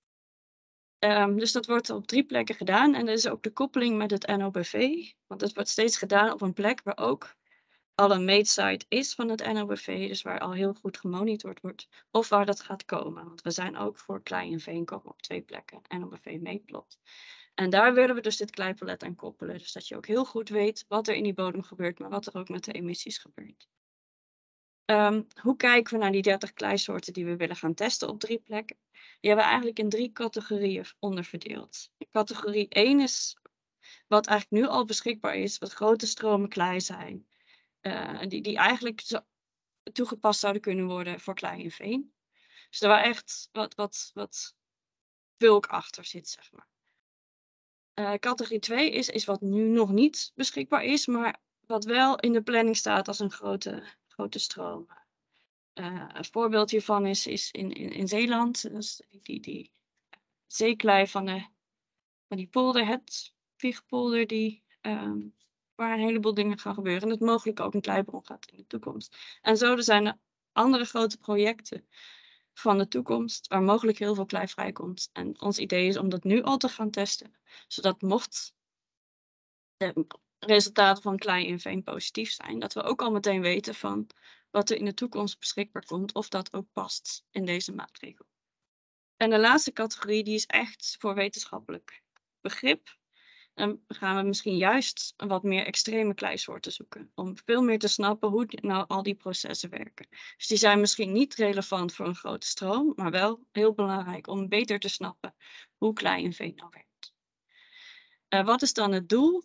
Dus dat wordt op 3 plekken gedaan. En dat is ook de koppeling met het NOBV. Want het wordt steeds gedaan op een plek waar ook al een meetsite is van het NOBV. Dus waar al heel goed gemonitord wordt. Of waar dat gaat komen. Want we zijn ook voor klei en veen komen op 2 plekken. NOBV meetplot. En daar willen we dus dit kleipalet aan koppelen. Dus dat je ook heel goed weet wat er in die bodem gebeurt. Maar wat er ook met de emissies gebeurt. Hoe kijken we naar die 30 kleisoorten die we willen gaan testen op 3 plekken? Die hebben we eigenlijk in 3 categorieën onderverdeeld. Categorie 1 is wat eigenlijk nu al beschikbaar is, wat grote stromen klei zijn. Die eigenlijk toegepast zouden kunnen worden voor klei en veen. Dus daar waar echt wat bulk achter zit, zeg maar. Categorie 2 is wat nu nog niet beschikbaar is, maar wat wel in de planning staat als een grote stroom. Een voorbeeld hiervan is in Zeeland. Dus die zeeklei van die polder, het Wiegpolder, waar een heleboel dingen gaan gebeuren. En dat mogelijk ook een kleibron gaat in de toekomst. En zo er zijn er andere grote projecten van de toekomst, waar mogelijk heel veel klei vrijkomt. En ons idee is om dat nu al te gaan testen. Zodat mocht de resultaten van klei en veen positief zijn, dat we ook al meteen weten van wat er in de toekomst beschikbaar komt, of dat ook past in deze maatregel. En de laatste categorie, die is echt voor wetenschappelijk begrip. Dan gaan we misschien juist een wat meer extreme kleisoorten zoeken. Om veel meer te snappen hoe nou al die processen werken. Dus die zijn misschien niet relevant voor een grote stroom, maar wel heel belangrijk om beter te snappen hoe klei en veen nou werkt. Wat is dan het doel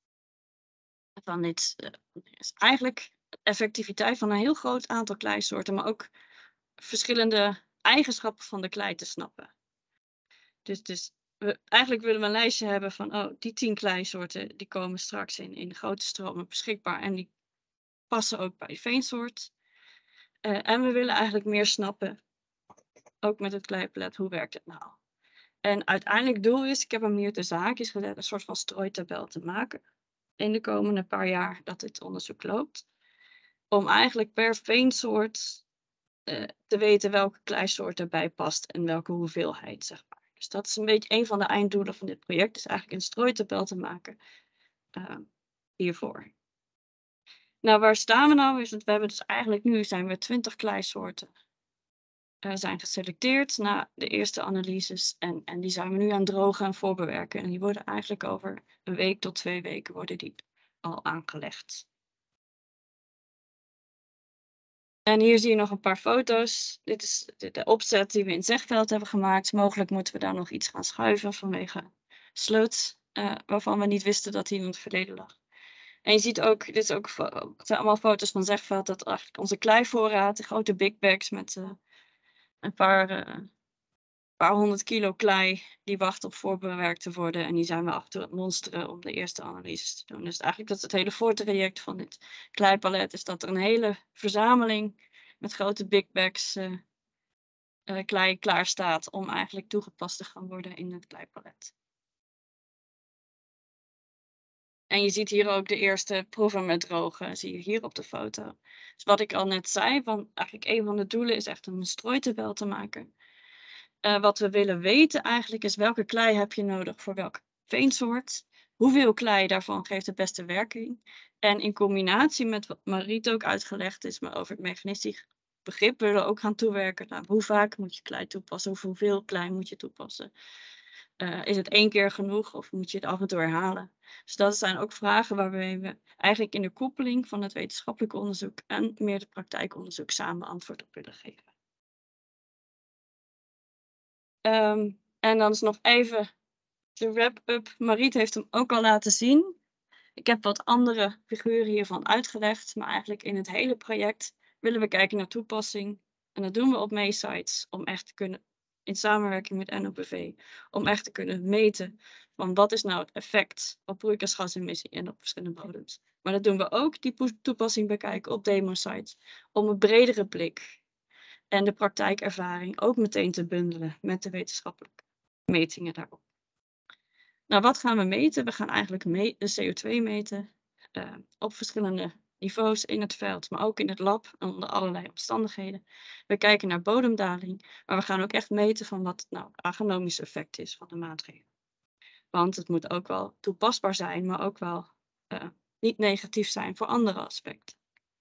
van dit? Is eigenlijk effectiviteit van een heel groot aantal kleisoorten, maar ook verschillende eigenschappen van de klei te snappen. Dus eigenlijk willen we een lijstje hebben van, die 10 kleisoorten die komen straks in grote stromen beschikbaar en die passen ook bij veensoort. En we willen eigenlijk meer snappen, ook met het kleipalet, hoe werkt het nou? En uiteindelijk het doel is, ik heb hem hier te zaakjes gezet, een soort van strooitabel te maken in de komende paar jaar dat dit onderzoek loopt. Om eigenlijk per veensoort te weten welke kleisoort erbij past en welke hoeveelheid, zeg maar. Dus dat is een beetje een van de einddoelen van dit project. Is eigenlijk een strooitabel te maken hiervoor. Nou, waar staan we nou? We hebben dus eigenlijk nu zijn we 20 kleisoorten zijn geselecteerd na de eerste analyses. En die zijn we nu aan het drogen en voorbewerken. En die worden eigenlijk over 1 week tot 2 weken worden die al aangelegd. En hier zie je nog een paar foto's. Dit is de opzet die we in Zegveld hebben gemaakt. Mogelijk moeten we daar nog iets gaan schuiven vanwege sloot, waarvan we niet wisten dat die in het verleden lag. En je ziet ook, het zijn allemaal foto's van Zegveld, dat eigenlijk onze kleivoorraad, de grote big bags met een paar 100 kilo klei, die wachten op voorbewerkt te worden. En die zijn we achter het monsteren om de eerste analyses te doen. Dus eigenlijk dat is het hele voortraject van dit kleipalet, is dat er een hele verzameling met grote big bags klei klaar staat om eigenlijk toegepast te gaan worden in het kleipalet. En je ziet hier ook de eerste proeven met drogen, zie je hier op de foto. Dus wat ik al net zei, eigenlijk een van de doelen is echt een strooitabel te maken. Wat we willen weten eigenlijk is welke klei heb je nodig voor welke veensoort. Hoeveel klei daarvan geeft de beste werking. En in combinatie met wat Mariet ook uitgelegd is, maar over het mechanistisch begrip willen we ook gaan toewerken naar hoe vaak moet je klei toepassen, of hoeveel klei moet je toepassen. Is het 1 keer genoeg of moet je het af en toe herhalen? Dus dat zijn ook vragen waarmee we eigenlijk in de koppeling van het wetenschappelijk onderzoek en meer het praktijkonderzoek samen antwoord op willen geven. En dan is nog even de wrap-up. Mariet heeft hem ook al laten zien. Ik heb wat andere figuren hiervan uitgelegd, maar eigenlijk in het hele project willen we kijken naar toepassing. En dat doen we op meesites om echt te kunnen, in samenwerking met NOBV, om echt te kunnen meten van wat is nou het effect op broeikasgasemissie en op verschillende bodems. Maar dat doen we ook, die toepassing bekijken op demo-sites, om een bredere blik en de praktijkervaring ook meteen te bundelen met de wetenschappelijke metingen daarop. Nou, wat gaan we meten? We gaan eigenlijk de CO2 meten op verschillende niveaus in het veld, maar ook in het lab en onder allerlei omstandigheden. We kijken naar bodemdaling, maar we gaan ook echt meten van wat nou agronomisch effect is van de maatregelen. Want het moet ook wel toepasbaar zijn, maar ook wel niet negatief zijn voor andere aspecten.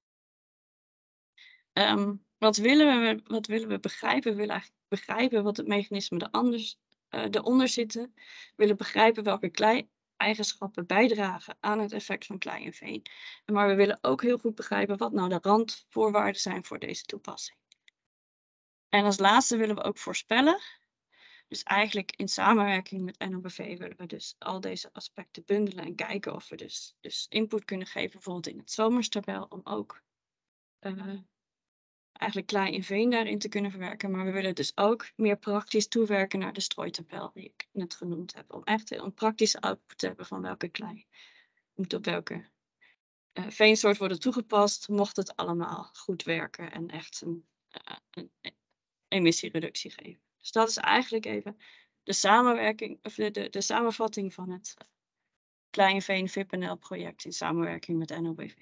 Wat willen we begrijpen? We willen eigenlijk begrijpen wat het mechanisme eronder zitten. We willen begrijpen welke klei-eigenschappen bijdragen aan het effect van klei en veen. Maar we willen ook heel goed begrijpen wat nou de randvoorwaarden zijn voor deze toepassing. En als laatste willen we ook voorspellen. Dus eigenlijk in samenwerking met NOBV willen we dus al deze aspecten bundelen en kijken of we dus input kunnen geven, bijvoorbeeld in het zomerstabel, om ook eigenlijk klei en veen daarin te kunnen verwerken. Maar we willen dus ook meer praktisch toewerken naar de strooitabel die ik net genoemd heb. Om echt een praktische output te hebben van welke klei moet op welke veensoort worden toegepast. Mocht het allemaal goed werken en echt een emissiereductie geven. Dus dat is eigenlijk even de samenwerking, of de samenvatting van het Klei en Veen VIPNL project in samenwerking met NOBV.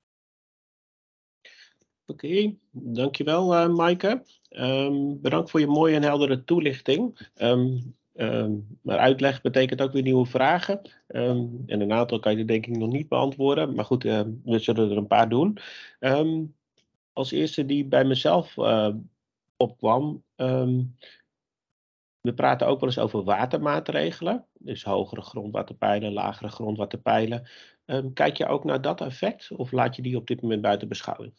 Oké, dankjewel Maaike. Bedankt voor je mooie en heldere toelichting. Maar uitleg betekent ook weer nieuwe vragen. En een aantal kan je denk ik nog niet beantwoorden. Maar goed, we zullen er een paar doen. Als eerste die bij mezelf opkwam. We praten ook wel eens over watermaatregelen. Dus hogere grondwaterpeilen, lagere grondwaterpeilen. Kijk je ook naar dat effect? Of laat je die op dit moment buiten beschouwing?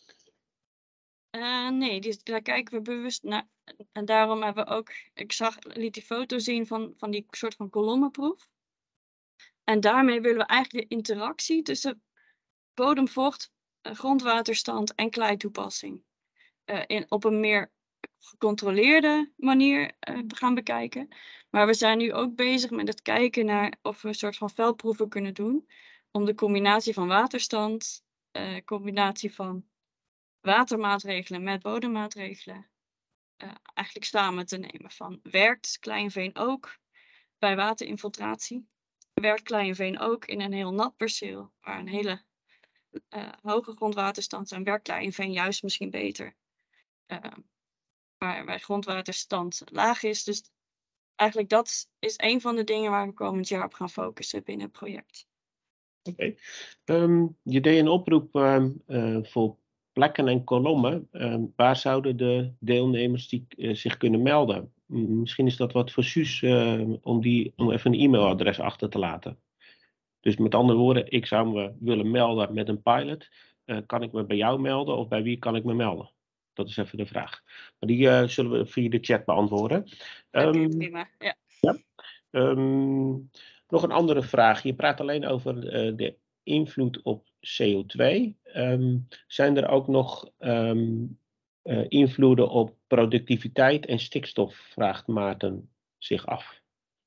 Nee, daar kijken we bewust naar. En daarom hebben we ook, liet die foto zien van die soort van kolommenproef. En daarmee willen we eigenlijk de interactie tussen bodemvocht, grondwaterstand en kleitoepassing op een meer gecontroleerde manier gaan bekijken. Maar we zijn nu ook bezig met het kijken naar of we een soort van veldproeven kunnen doen. Om de combinatie van waterstand, combinatie van watermaatregelen met bodemmaatregelen eigenlijk samen te nemen. Van werkt klei en veen ook bij waterinfiltratie? Werkt klei en veen ook in een heel nat perceel waar een hele hoge grondwaterstand zijn? Werkt klei en veen juist misschien beter waar grondwaterstand laag is? Dus eigenlijk dat is een van de dingen waar we komend jaar op gaan focussen binnen het project. Oké. Je deed een oproep voor plekken en kolommen. Waar zouden de deelnemers zich kunnen melden? Misschien is dat wat voor Suus om even een e-mailadres achter te laten. Dus met andere woorden, ik zou me willen melden met een pilot. Kan ik me bij jou melden of bij wie kan ik me melden? Dat is even de vraag. Maar die zullen we via de chat beantwoorden. Oké, prima. Ja. Nog een andere vraag. Je praat alleen over de invloed op CO2. Zijn er ook nog invloeden op productiviteit en stikstof, vraagt Maarten zich af.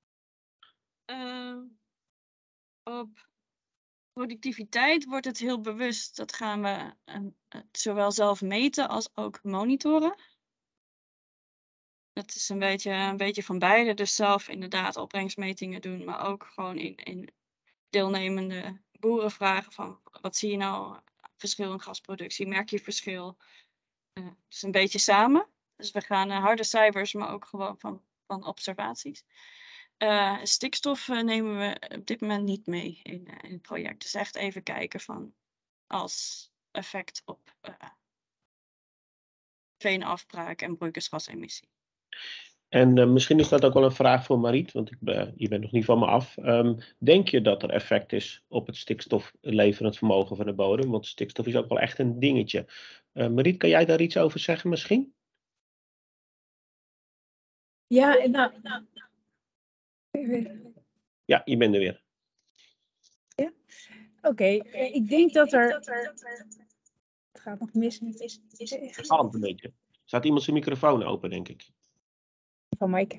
Op productiviteit wordt het heel bewust. Dat gaan we zowel zelf meten als ook monitoren. Dat is een beetje van beide. Dus zelf inderdaad opbrengstmetingen doen, maar ook gewoon in deelnemende boeren vragen van, wat zie je nou verschil in gasproductie? Merk je verschil? Dus een beetje samen. Dus we gaan harde cijfers, maar ook gewoon van observaties. Stikstof nemen we op dit moment niet mee in het project. Dus echt even kijken van als effect op veenafbraak en broeikasgasemissie. En misschien is dat ook wel een vraag voor Mariet, want je bent nog niet van me af. Denk je dat er effect is op het stikstofleverend vermogen van de bodem? Want stikstof is ook wel echt een dingetje. Mariet, kan jij daar iets over zeggen misschien? Ja, nou. Ja, je bent er weer. Ja? Oké, ik denk dat er... Het gaat nog mis. Een beetje. Staat iemand zijn microfoon open, denk ik? Van Mike.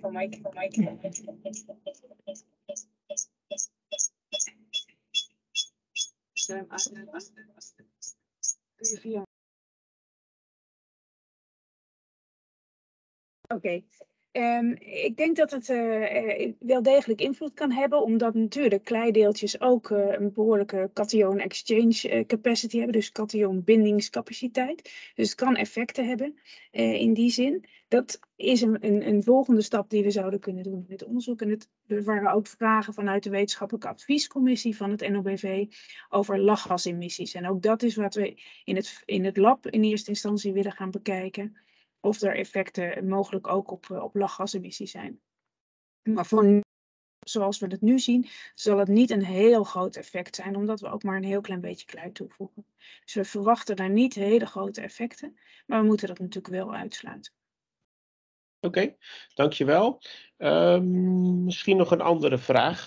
Oké. Ik denk dat het wel degelijk invloed kan hebben, omdat natuurlijk kleideeltjes ook een behoorlijke cation exchange capacity hebben, dus cation bindingscapaciteit. Dus het kan effecten hebben in die zin. Dat is een volgende stap die we zouden kunnen doen met onderzoek. En er waren ook vragen vanuit de wetenschappelijke adviescommissie van het NOBV over lachgasemissies. En ook dat is wat we in het lab in eerste instantie willen gaan bekijken. Of er effecten mogelijk ook op lachgasemissies zijn. Maar voor nu, zoals we het nu zien, zal het niet een heel groot effect zijn, omdat we ook maar een heel klein beetje klei toevoegen. Dus we verwachten daar niet hele grote effecten, maar we moeten dat natuurlijk wel uitsluiten. Oké, dankjewel. Misschien nog een andere vraag.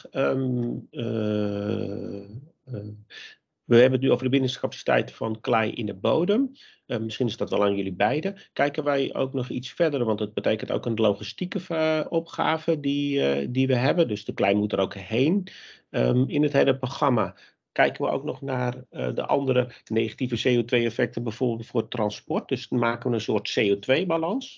We hebben het nu over de bindingscapaciteit van klei in de bodem. Misschien is dat wel aan jullie beiden. Kijken wij ook nog iets verder, want het betekent ook een logistieke opgave die we hebben. Dus de klei moet er ook heen. In het hele programma kijken we ook nog naar de andere negatieve CO2-effecten, bijvoorbeeld voor transport. Dus maken we een soort CO2-balans.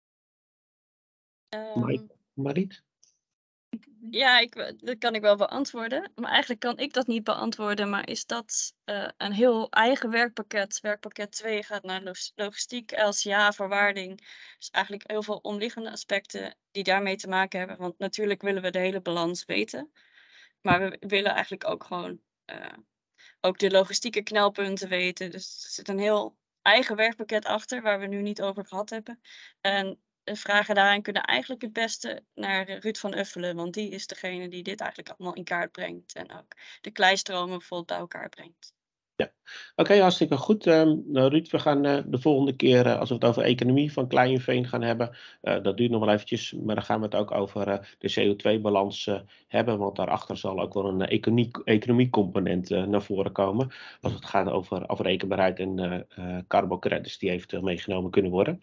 Mariet? Ja, dat kan ik wel beantwoorden. Maar eigenlijk kan ik dat niet beantwoorden. Maar is dat een heel eigen werkpakket. Werkpakket 2 gaat naar logistiek, LCA, verwaarding. Dus eigenlijk heel veel omliggende aspecten die daarmee te maken hebben. Want natuurlijk willen we de hele balans weten. Maar we willen eigenlijk ook gewoon ook de logistieke knelpunten weten. Dus er zit een heel eigen werkpakket achter, waar we nu niet over gehad hebben. En de vragen daarin kunnen eigenlijk het beste naar Ruud van Uffelen, want die is degene die dit eigenlijk allemaal in kaart brengt. En ook de kleistromen bijvoorbeeld bij elkaar brengt. Ja, oké, hartstikke goed. Nou, Ruud, we gaan de volgende keer, als we het over economie van klei en veen gaan hebben, dat duurt nog wel eventjes, maar dan gaan we het ook over de CO2-balans hebben, want daarachter zal ook wel een economiecomponent naar voren komen, als het gaat over afrekenbaarheid en carbon credits die eventueel meegenomen kunnen worden.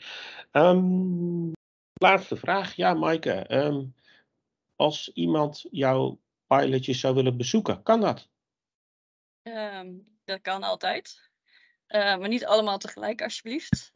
Laatste vraag. Ja, Maaike, als iemand jouw pilotjes zou willen bezoeken, kan dat? Dat kan altijd. Maar niet allemaal tegelijk, alsjeblieft.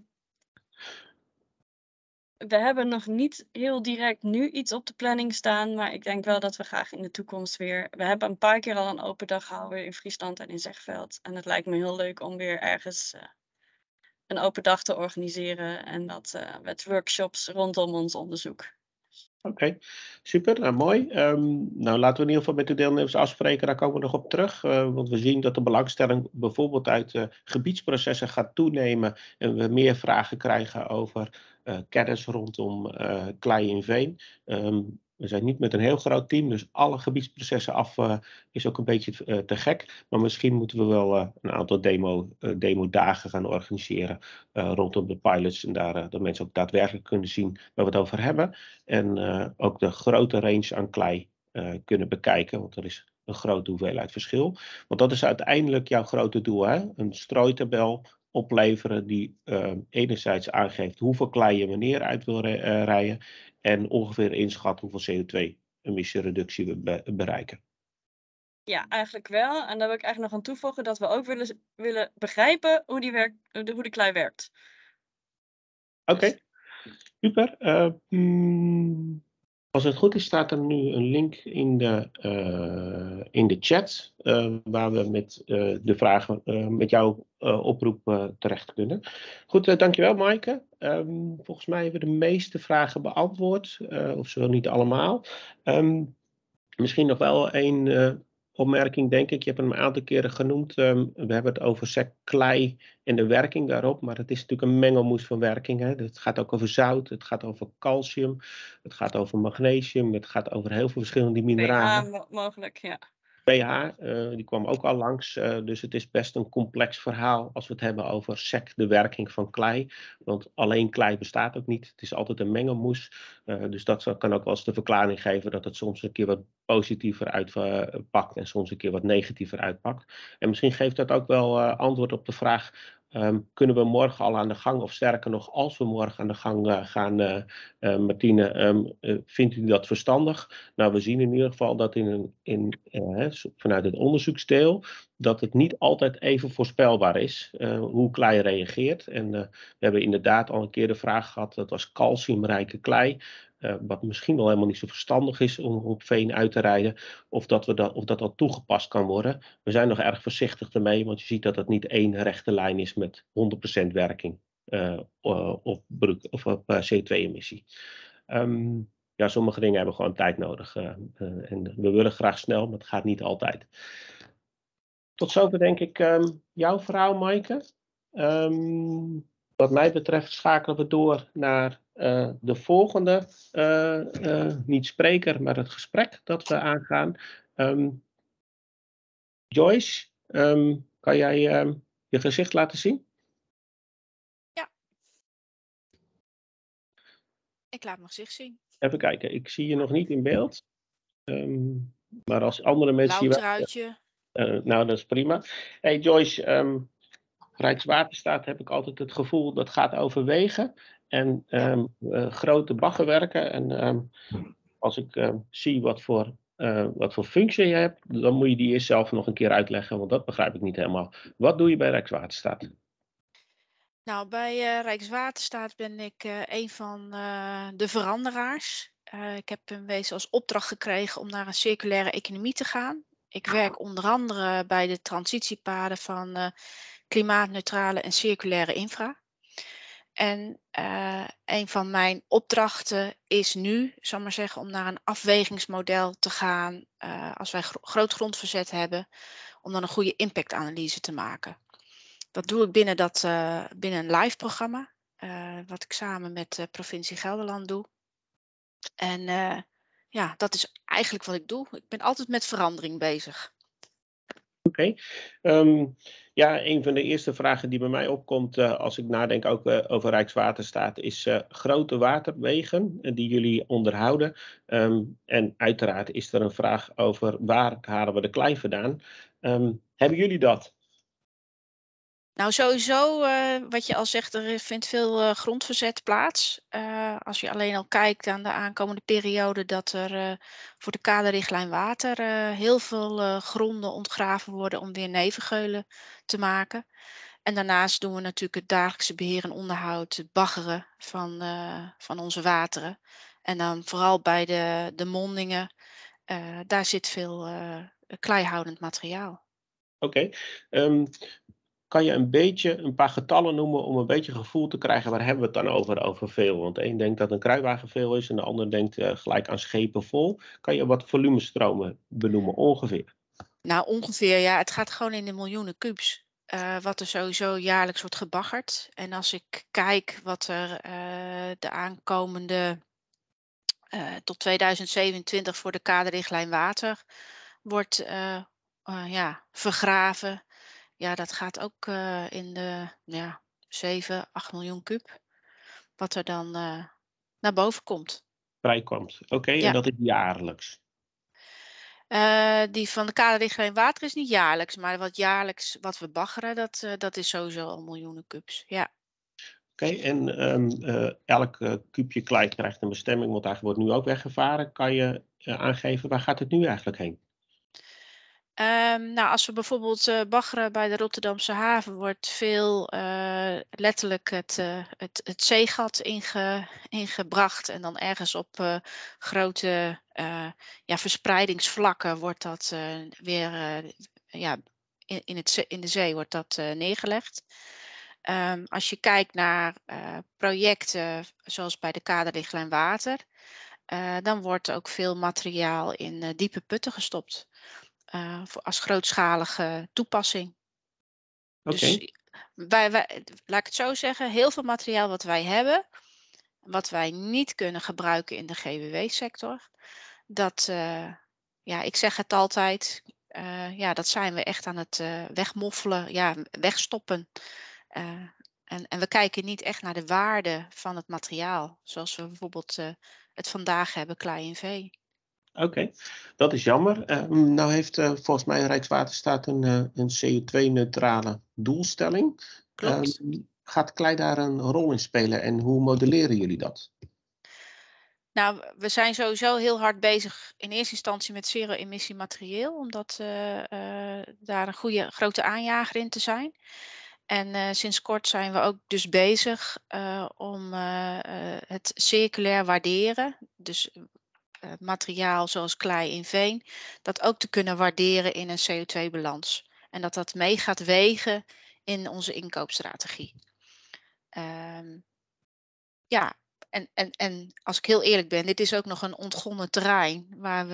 We hebben nog niet heel direct nu iets op de planning staan, maar ik denk wel dat we graag in de toekomst weer... We hebben een paar keer al een open dag gehouden in Friesland en in Zegveld. En het lijkt me heel leuk om weer ergens een open dag te organiseren en dat met workshops rondom ons onderzoek. Oké, super, nou mooi. Nou, laten we in ieder geval met de deelnemers afspreken, daar komen we nog op terug. Want we zien dat de belangstelling bijvoorbeeld uit gebiedsprocessen gaat toenemen en we meer vragen krijgen over kennis rondom klei en veen. We zijn niet met een heel groot team, dus alle gebiedsprocessen af is ook een beetje te gek. Maar misschien moeten we wel een aantal demo-dagen gaan organiseren rondom de pilots. En daar dat mensen ook daadwerkelijk kunnen zien waar we het over hebben. En ook de grote range aan klei kunnen bekijken, want er is een grote hoeveelheid verschil. Want dat is uiteindelijk jouw grote doel, hè? Een strooitabel opleveren die enerzijds aangeeft hoeveel klei je wanneer uit wil rijden en ongeveer inschat hoeveel CO2-emissiereductie we bereiken. Ja, eigenlijk wel. En daar wil ik eigenlijk nog aan toevoegen dat we ook willen begrijpen hoe de klei werkt. Oké, super. Als het goed is, staat er nu een link in de chat, waar we met de vragen met jouw oproep terecht kunnen. Goed, dankjewel Maaike. Volgens mij hebben we de meeste vragen beantwoord, of zo niet allemaal. Misschien nog wel één opmerking, denk ik. Je hebt hem een aantal keren genoemd. We hebben het over sec, klei en de werking daarop. Maar het is natuurlijk een mengelmoes van werking. Hè. Het gaat ook over zout, het gaat over calcium, het gaat over magnesium, het gaat over heel veel verschillende mineralen. pH mogelijk, ja. pH, die kwam ook al langs. Dus het is best een complex verhaal als we het hebben over sec, de werking van klei. Want alleen klei bestaat ook niet. Het is altijd een mengelmoes. Dus dat kan ook wel eens de verklaring geven dat het soms een keer wat positiever uitpakt en soms een keer wat negatiever uitpakt. En misschien geeft dat ook wel antwoord op de vraag: kunnen we morgen al aan de gang? Of sterker nog, als we morgen aan de gang gaan, Martine, vindt u dat verstandig? Nou, we zien in ieder geval dat vanuit het onderzoeksdeel dat het niet altijd even voorspelbaar is hoe klei reageert. En we hebben inderdaad al een keer de vraag gehad, dat was calciumrijke klei. Wat misschien wel helemaal niet zo verstandig is om op veen uit te rijden, of dat al toegepast kan worden. We zijn nog erg voorzichtig ermee, want je ziet dat het niet één rechte lijn is met 100% werking op CO2-emissie. Ja, sommige dingen hebben gewoon tijd nodig. En we willen graag snel, maar het gaat niet altijd. Tot zover denk ik jouw verhaal, Maaike. Wat mij betreft schakelen we door naar de volgende, niet spreker, maar het gesprek dat we aangaan. Joyce, kan jij je gezicht laten zien? Ja. Ik laat mijn gezicht zien. Even kijken, ik zie je nog niet in beeld. Maar als andere mensen... Blauw truitje. Nou, dat is prima. Hey Joyce, Rijkswaterstaat heb ik altijd het gevoel dat gaat over wegen en grote baggerwerken. En als ik zie wat voor functie je hebt, dan moet je die eerst zelf nog een keer uitleggen, want dat begrijp ik niet helemaal. Wat doe je bij Rijkswaterstaat? Nou, bij Rijkswaterstaat ben ik een van de veranderaars. Ik heb een wezen als opdracht gekregen om naar een circulaire economie te gaan. Ik werk onder andere bij de transitiepaden van klimaatneutrale en circulaire infra. En een van mijn opdrachten is nu, zal maar zeggen, om naar een afwegingsmodel te gaan als wij groot grondverzet hebben, om dan een goede impactanalyse te maken. Dat doe ik binnen een live programma, wat ik samen met de provincie Gelderland doe. En ja, dat is eigenlijk wat ik doe. Ik ben altijd met verandering bezig. Oké. Ja, een van de eerste vragen die bij mij opkomt als ik nadenk ook over Rijkswaterstaat is grote waterwegen die jullie onderhouden. En uiteraard is er een vraag over waar halen we de klei vandaan. Hebben jullie dat? Nou, sowieso, wat je al zegt, er vindt veel grondverzet plaats. Als je alleen al kijkt aan de aankomende periode dat er voor de kaderrichtlijn water heel veel gronden ontgraven worden om weer nevengeulen te maken. En daarnaast doen we natuurlijk het dagelijkse beheer en onderhoud, het baggeren van onze wateren. En dan vooral bij de mondingen, daar zit veel kleihoudend materiaal. Oké. Kan je een paar getallen noemen om een beetje gevoel te krijgen, waar hebben we het dan over veel? Want de een denkt dat een kruiwagen veel is en de ander denkt gelijk aan schepen vol. Kan je wat volumestromen benoemen ongeveer? Nou, ongeveer, ja. Het gaat gewoon in de miljoenen kubus. Wat er sowieso jaarlijks wordt gebaggerd. En als ik kijk wat er de aankomende tot 2027 voor de kaderrichtlijn water wordt vergraven. Ja, dat gaat ook in de 7, 8 miljoen kub. Wat er dan naar boven komt. Vrijkomt. Oké, Ja. en dat is jaarlijks. Die van de kaderrichtlijn water is niet jaarlijks, maar wat we baggeren, dat is sowieso al miljoenen kubus. Ja. Oké, en elk kuubje klei krijgt een bestemming, want daar wordt nu ook weggevaren. Kan je aangeven, waar gaat het nu eigenlijk heen? Nou, als we bijvoorbeeld baggeren bij de Rotterdamse haven, wordt veel letterlijk het zeegat ingebracht. En dan ergens op grote verspreidingsvlakken wordt dat weer in de zee wordt dat neergelegd. Als je kijkt naar projecten zoals bij de kaderrichtlijn water, dan wordt ook veel materiaal in diepe putten gestopt. Als grootschalige toepassing. Oké. Dus laat ik het zo zeggen, heel veel materiaal wat wij hebben, wat wij niet kunnen gebruiken in de GWW-sector, dat, ik zeg het altijd, dat zijn we echt aan het wegmoffelen, wegstoppen. En we kijken niet echt naar de waarde van het materiaal, zoals we bijvoorbeeld het vandaag hebben, klei en vee. Oké, dat is jammer. Nou heeft volgens mij Rijkswaterstaat een CO2-neutrale doelstelling. Klopt. Gaat klei daar een rol in spelen en hoe modelleren jullie dat? Nou, we zijn sowieso heel hard bezig in eerste instantie met zero-emissie materieel, omdat daar een grote aanjager in te zijn. En sinds kort zijn we ook dus bezig om het circulair waarderen, dus materiaal zoals klei in veen, dat ook te kunnen waarderen in een CO2-balans. En dat mee gaat wegen in onze inkoopstrategie. En als ik heel eerlijk ben, dit is ook nog een ontgonnen terrein waar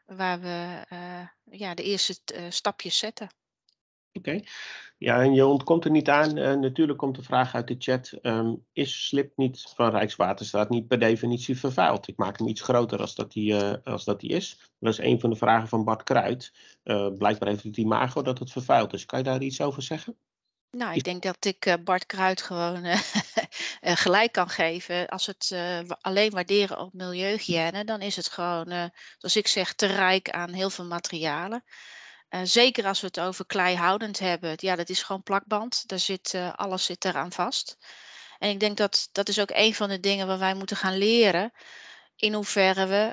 we de eerste stapjes zetten. Oké. Ja, en je ontkomt er niet aan. Natuurlijk komt de vraag uit de chat. Is slib niet van Rijkswaterstaat niet per definitie vervuild? Ik maak hem iets groter als dat die is. Dat is een van de vragen van Bart Kruid. Blijkbaar heeft het imago dat het vervuild is. Kan je daar iets over zeggen? Nou, ik denk dat ik Bart Kruid gewoon gelijk kan geven. Als het alleen waarderen op milieuhygiëne, dan is het gewoon, zoals ik zeg, te rijk aan heel veel materialen. Zeker als we het over kleihoudend hebben. Ja, dat is gewoon plakband. Alles zit eraan vast. En ik denk dat is ook een van de dingen waar wij moeten gaan leren. In hoeverre we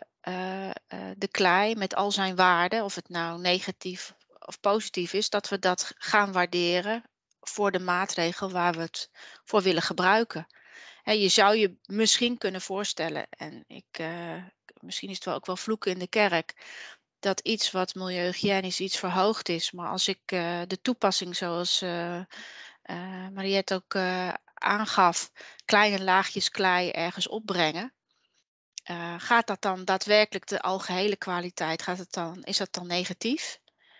de klei met al zijn waarden, of het nou negatief of positief is, dat we dat gaan waarderen voor de maatregel waar we het voor willen gebruiken. Je zou je misschien kunnen voorstellen, en misschien is het wel ook wel vloeken in de kerk, dat iets wat milieuhygiënisch iets verhoogd is, maar als ik de toepassing zoals Mariette ook aangaf, kleine laagjes klei ergens opbrengen, gaat dat dan daadwerkelijk de algehele kwaliteit, is dat dan negatief?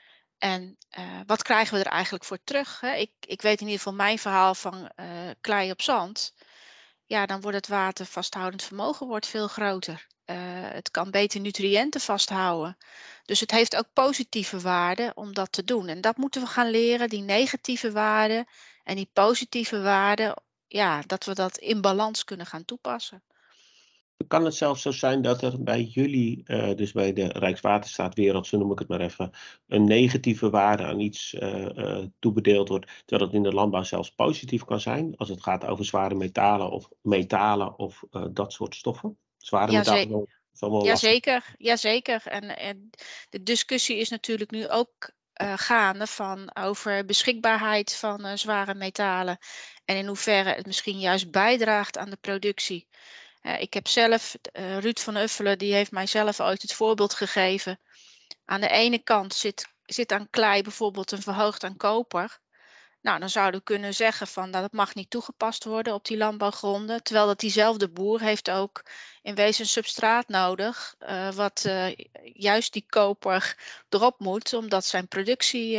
En wat krijgen we er eigenlijk voor terug? Hè? Ik weet in ieder geval mijn verhaal van klei op zand. Ja, dan wordt het watervasthoudend vermogen wordt veel groter. Het kan beter nutriënten vasthouden. Dus het heeft ook positieve waarden om dat te doen. En dat moeten we gaan leren, die negatieve waarden en die positieve waarden, ja, dat we dat in balans kunnen gaan toepassen. Kan het zelfs zo zijn dat er bij jullie, dus bij de Rijkswaterstaatwereld, zo noem ik het maar even, een negatieve waarde aan iets toebedeeld wordt, terwijl het in de landbouw zelfs positief kan zijn, als het gaat over zware metalen of dat soort stoffen? Zware metalen is wel lastig. Jazeker. En de discussie is natuurlijk nu ook gaande over beschikbaarheid van zware metalen en in hoeverre het misschien juist bijdraagt aan de productie. Ik heb zelf, Ruud van Uffelen, die heeft mij zelf ooit het voorbeeld gegeven. Aan de ene kant zit aan klei bijvoorbeeld een verhoogd aan koper. Nou, dan zouden we kunnen zeggen van dat mag niet toegepast worden op die landbouwgronden. Terwijl dat diezelfde boer heeft ook in wezen een substraat nodig. Wat juist die koper erop moet, omdat zijn productie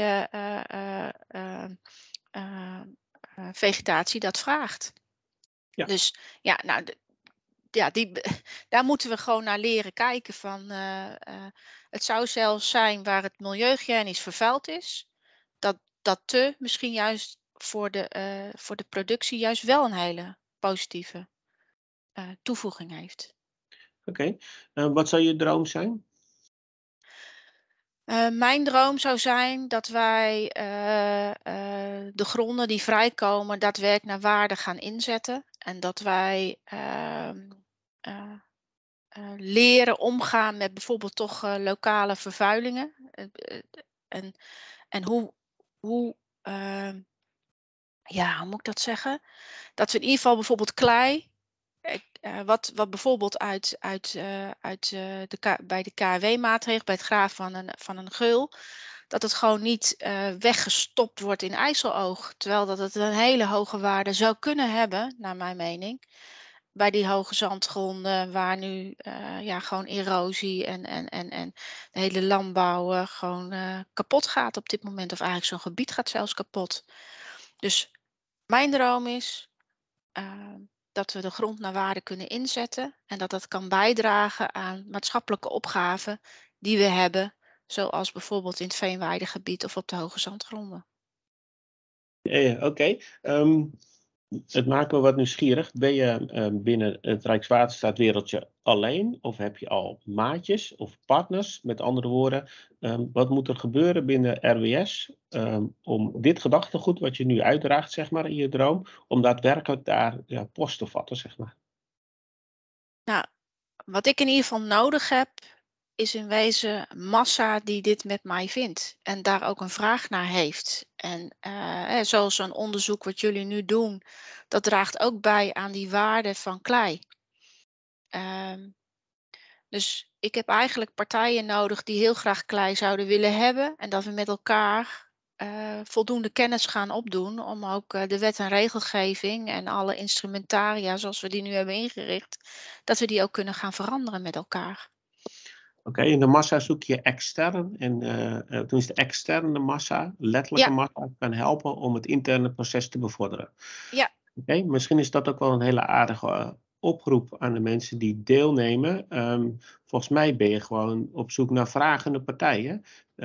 vegetatie dat vraagt. Ja. Dus ja, nou, daar moeten we gewoon naar leren kijken van. Het zou zelfs zijn waar het milieuhygiënisch vervuild is, dat misschien juist voor de productie juist wel een hele positieve toevoeging heeft. Oké. Wat zou je droom zijn? Mijn droom zou zijn dat wij de gronden die vrijkomen daadwerkelijk naar waarde gaan inzetten. En dat wij leren omgaan met bijvoorbeeld toch lokale vervuilingen. En hoe hoe moet ik dat zeggen? Dat we in ieder geval bijvoorbeeld klei, wat bijvoorbeeld bij de KW-maatregel, bij het graven van een geul, dat het gewoon niet weggestopt wordt in IJsseloog. Terwijl dat het een hele hoge waarde zou kunnen hebben, naar mijn mening. Bij die hoge zandgronden waar nu gewoon erosie en de hele landbouw gewoon kapot gaat op dit moment. Of eigenlijk zo'n gebied gaat zelfs kapot. Dus mijn droom is dat we de grond naar waarde kunnen inzetten. En dat dat kan bijdragen aan maatschappelijke opgaven die we hebben. Zoals bijvoorbeeld in het veenweidegebied of op de hoge zandgronden. Oké. Het maakt me wat nieuwsgierig. Ben je binnen het Rijkswaterstaat-wereldje alleen? Of heb je al maatjes of partners? Met andere woorden, wat moet er gebeuren binnen RWS om dit gedachtegoed wat je nu uitdraagt, zeg maar, in je droom, om daadwerkelijk daar post te vatten, zeg maar? Nou, wat ik in ieder geval nodig heb, is in wezen massa die dit met mij vindt. En daar ook een vraag naar heeft. En zoals zo'n onderzoek wat jullie nu doen, dat draagt ook bij aan die waarde van klei. Dus ik heb eigenlijk partijen nodig die heel graag klei zouden willen hebben. En dat we met elkaar voldoende kennis gaan opdoen om ook de wet en regelgeving en alle instrumentaria zoals we die nu hebben ingericht, dat we die ook kunnen gaan veranderen met elkaar. Oké, in de massa zoek je extern. En toen is de externe massa, letterlijke massa, kan helpen om het interne proces te bevorderen. Ja. Oké, misschien is dat ook wel een hele aardige oproep aan de mensen die deelnemen. Volgens mij ben je gewoon op zoek naar vragende partijen.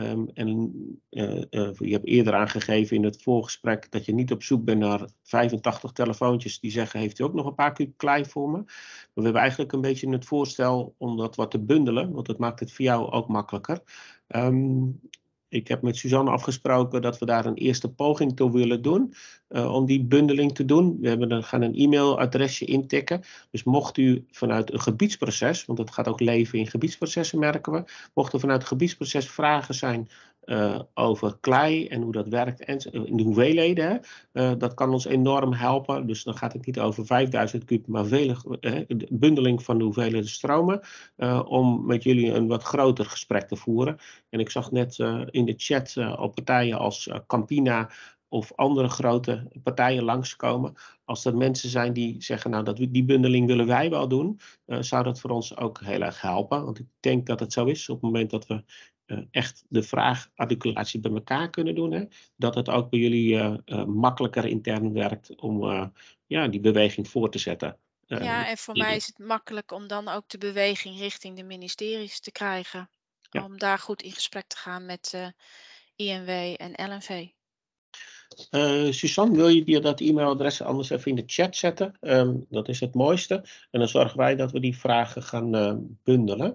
Je hebt eerder aangegeven in het voorgesprek dat je niet op zoek bent naar 85 telefoontjes die zeggen: heeft u ook nog een paar kuub klei voor me? Maar we hebben eigenlijk een beetje het voorstel om dat wat te bundelen, want dat maakt het voor jou ook makkelijker. Ik heb met Suzanne afgesproken dat we daar een eerste poging toe willen doen. Om die bundeling te doen. We gaan een e-mailadresje intikken. Dus mocht u vanuit een gebiedsproces, want het gaat ook leven in gebiedsprocessen, merken we. Mocht er vanuit het gebiedsproces vragen zijn over klei en hoe dat werkt en in de hoeveelheden. Dat kan ons enorm helpen. Dus dan gaat het niet over 5000 kub, maar de bundeling van de hoeveelheden stromen. Om met jullie een wat groter gesprek te voeren. En ik zag net in de chat op partijen als Campina of andere grote partijen langskomen. Als er mensen zijn die zeggen, nou, die bundeling willen wij wel doen, zou dat voor ons ook heel erg helpen. Want ik denk dat het zo is op het moment dat we echt de vraagarticulatie bij elkaar kunnen doen. Hè, dat het ook bij jullie makkelijker intern werkt om die beweging voor te zetten. Ja, en voor mij is het makkelijk om dan ook de beweging richting de ministeries te krijgen. Ja. Om daar goed in gesprek te gaan met INW en LNV. Suzanne, wil je dat e-mailadres anders even in de chat zetten? Dat is het mooiste. En dan zorgen wij dat we die vragen gaan bundelen.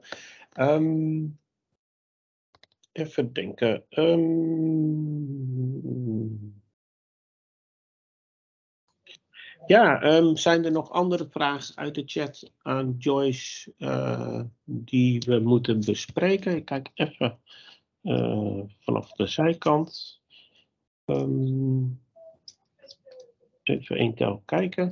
Even denken. Zijn er nog andere vragen uit de chat aan Joyce die we moeten bespreken? Ik kijk even vanaf de zijkant. Even één tel kijken.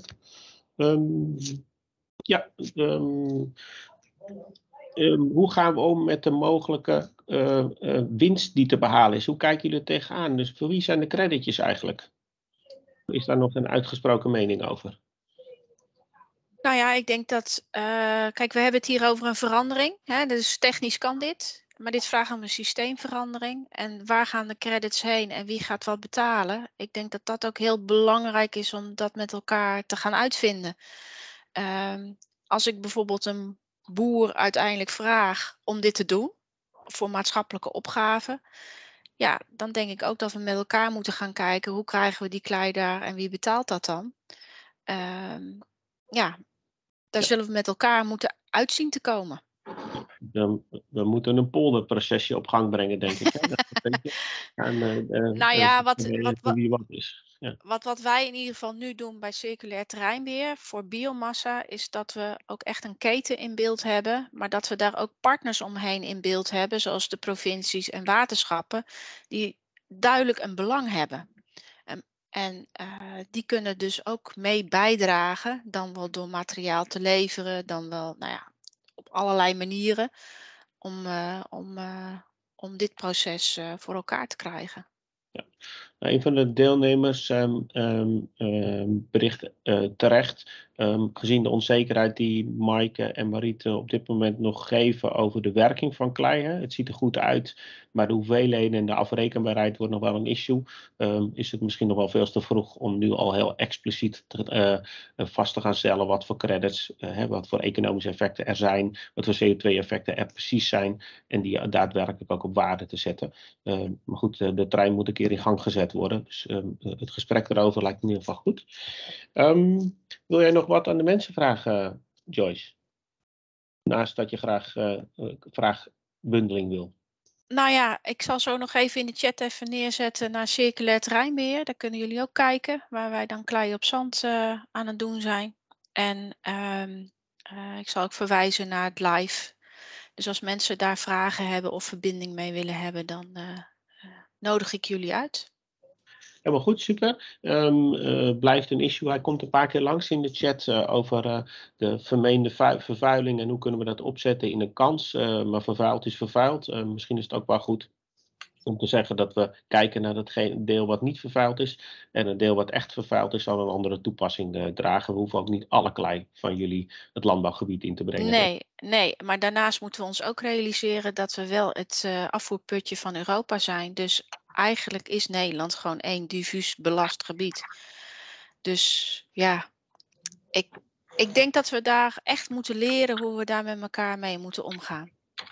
Hoe gaan we om met de mogelijke winst die te behalen is? Hoe kijken jullie er tegenaan? Dus voor wie zijn de creditjes eigenlijk? Is daar nog een uitgesproken mening over? Nou ja, ik denk dat... kijk, we hebben het hier over een verandering. Hè? Dus technisch kan dit. Maar dit vraagt om een systeemverandering. En waar gaan de credits heen en wie gaat wat betalen? Ik denk dat dat ook heel belangrijk is om dat met elkaar te gaan uitvinden. Als ik bijvoorbeeld een boer uiteindelijk vraag om dit te doen, voor maatschappelijke opgaven, ja, dan denk ik ook dat we met elkaar moeten gaan kijken hoe krijgen we die klei daar en wie betaalt dat dan? Daar zullen we met elkaar moeten uitzien te komen. We moeten een polderprocesje op gang brengen, denk ik. Hè? Dat is een beetje aan Nou ja, wie wat is. Ja. wat wij in ieder geval nu doen bij circulair terreinbeheer voor biomassa, is dat we ook echt een keten in beeld hebben, maar dat we daar ook partners omheen in beeld hebben, zoals de provincies en waterschappen, die duidelijk een belang hebben. En die kunnen dus ook mee bijdragen, dan wel door materiaal te leveren, dan wel op allerlei manieren, om dit proces voor elkaar te krijgen. Ja. Een van de deelnemers bericht terecht, gezien de onzekerheid die Maaike en Mariette op dit moment nog geven over de werking van klei. Hè. Het ziet er goed uit, maar de hoeveelheden en de afrekenbaarheid wordt nog wel een issue. Is het misschien nog wel veel te vroeg om nu al heel expliciet vast te gaan stellen wat voor credits, wat voor economische effecten er zijn, wat voor CO2-effecten er precies zijn en die daadwerkelijk ook op waarde te zetten. Maar goed, de trein moet een keer in gang gezet worden. Dus het gesprek erover lijkt in ieder geval goed. Wil jij nog wat aan de mensen vragen, Joyce? Naast dat je graag vraagbundeling wil. Nou ja, ik zal zo nog even in de chat even neerzetten naar circulair terreinbeheer. Daar kunnen jullie ook kijken, waar wij dan klei op zand aan het doen zijn. En ik zal ook verwijzen naar het live. Dus als mensen daar vragen hebben of verbinding mee willen hebben, dan nodig ik jullie uit. Helemaal goed, super. Blijft een issue. Hij komt een paar keer langs in de chat over de vermeende vervuiling en hoe kunnen we dat opzetten in een kans. Maar vervuild is vervuild. Misschien is het ook wel goed om te zeggen dat we kijken naar dat deel wat niet vervuild is. En het deel wat echt vervuild is zal een andere toepassing dragen. We hoeven ook niet alle klei van jullie het landbouwgebied in te brengen. Nee, maar daarnaast moeten we ons ook realiseren dat we wel het afvoerputje van Europa zijn. Dus eigenlijk is Nederland gewoon één diffuus belast gebied. Dus ja, ik denk dat we daar echt moeten leren hoe we daar met elkaar mee moeten omgaan.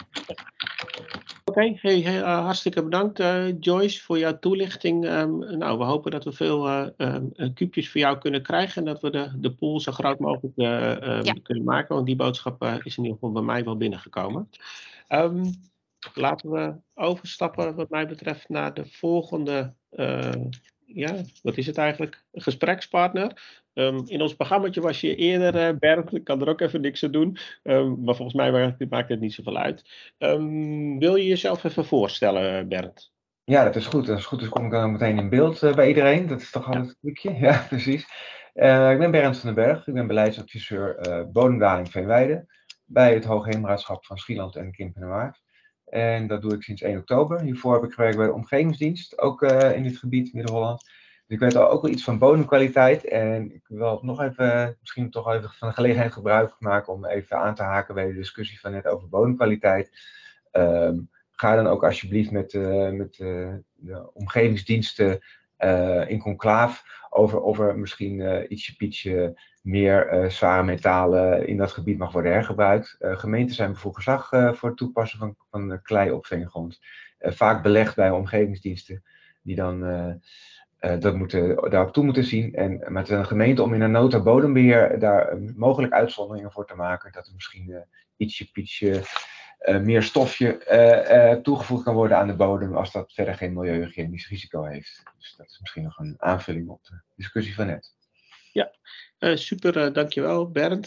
Oké, hartstikke bedankt Joyce voor jouw toelichting. Nou, we hopen dat we veel kuubjes voor jou kunnen krijgen en dat we de pool zo groot mogelijk kunnen maken, want die boodschap is in ieder geval bij mij wel binnengekomen. Laten we overstappen wat mij betreft naar de volgende, wat is het eigenlijk? Een gesprekspartner. In ons programmaatje was je eerder, Bernd, ik kan er ook even niks aan doen, maar volgens mij maakt het niet zoveel uit. Wil je jezelf even voorstellen, Bernd? Ja, dat is goed. Als het goed is, kom ik dan meteen in beeld bij iedereen. Dat is toch altijd een trucje? Ja, precies. Ik ben Bernd van den Berg. Ik ben beleidsadviseur bodemdaling Veenweide bij het Hoogheemraadschap van Schieland en Kempen en Waard. En dat doe ik sinds 1 oktober. Hiervoor heb ik gewerkt bij de Omgevingsdienst, ook in dit gebied, Midden-Holland. Dus ik weet al ook wel iets van bodemkwaliteit. En ik wil nog even, misschien toch even van de gelegenheid gebruik maken om even aan te haken bij de discussie van net over bodemkwaliteit. Ga dan ook alsjeblieft met de omgevingsdiensten in conclaaf over misschien ietsje meer zware metalen in dat gebied mag worden hergebruikt. Gemeenten zijn bevoegd gezag voor het toepassen van klei op veengrond. Vaak belegd bij omgevingsdiensten die dan daarop toe moeten zien. Maar het is aan de gemeente om in een nota bodembeheer daar mogelijk uitzonderingen voor te maken. Dat er misschien ietsje meer stofje toegevoegd kan worden aan de bodem als dat verder geen milieuhygiënisch risico heeft. Dus dat is misschien nog een aanvulling op de discussie van net. Ja, super, dankjewel Bernd.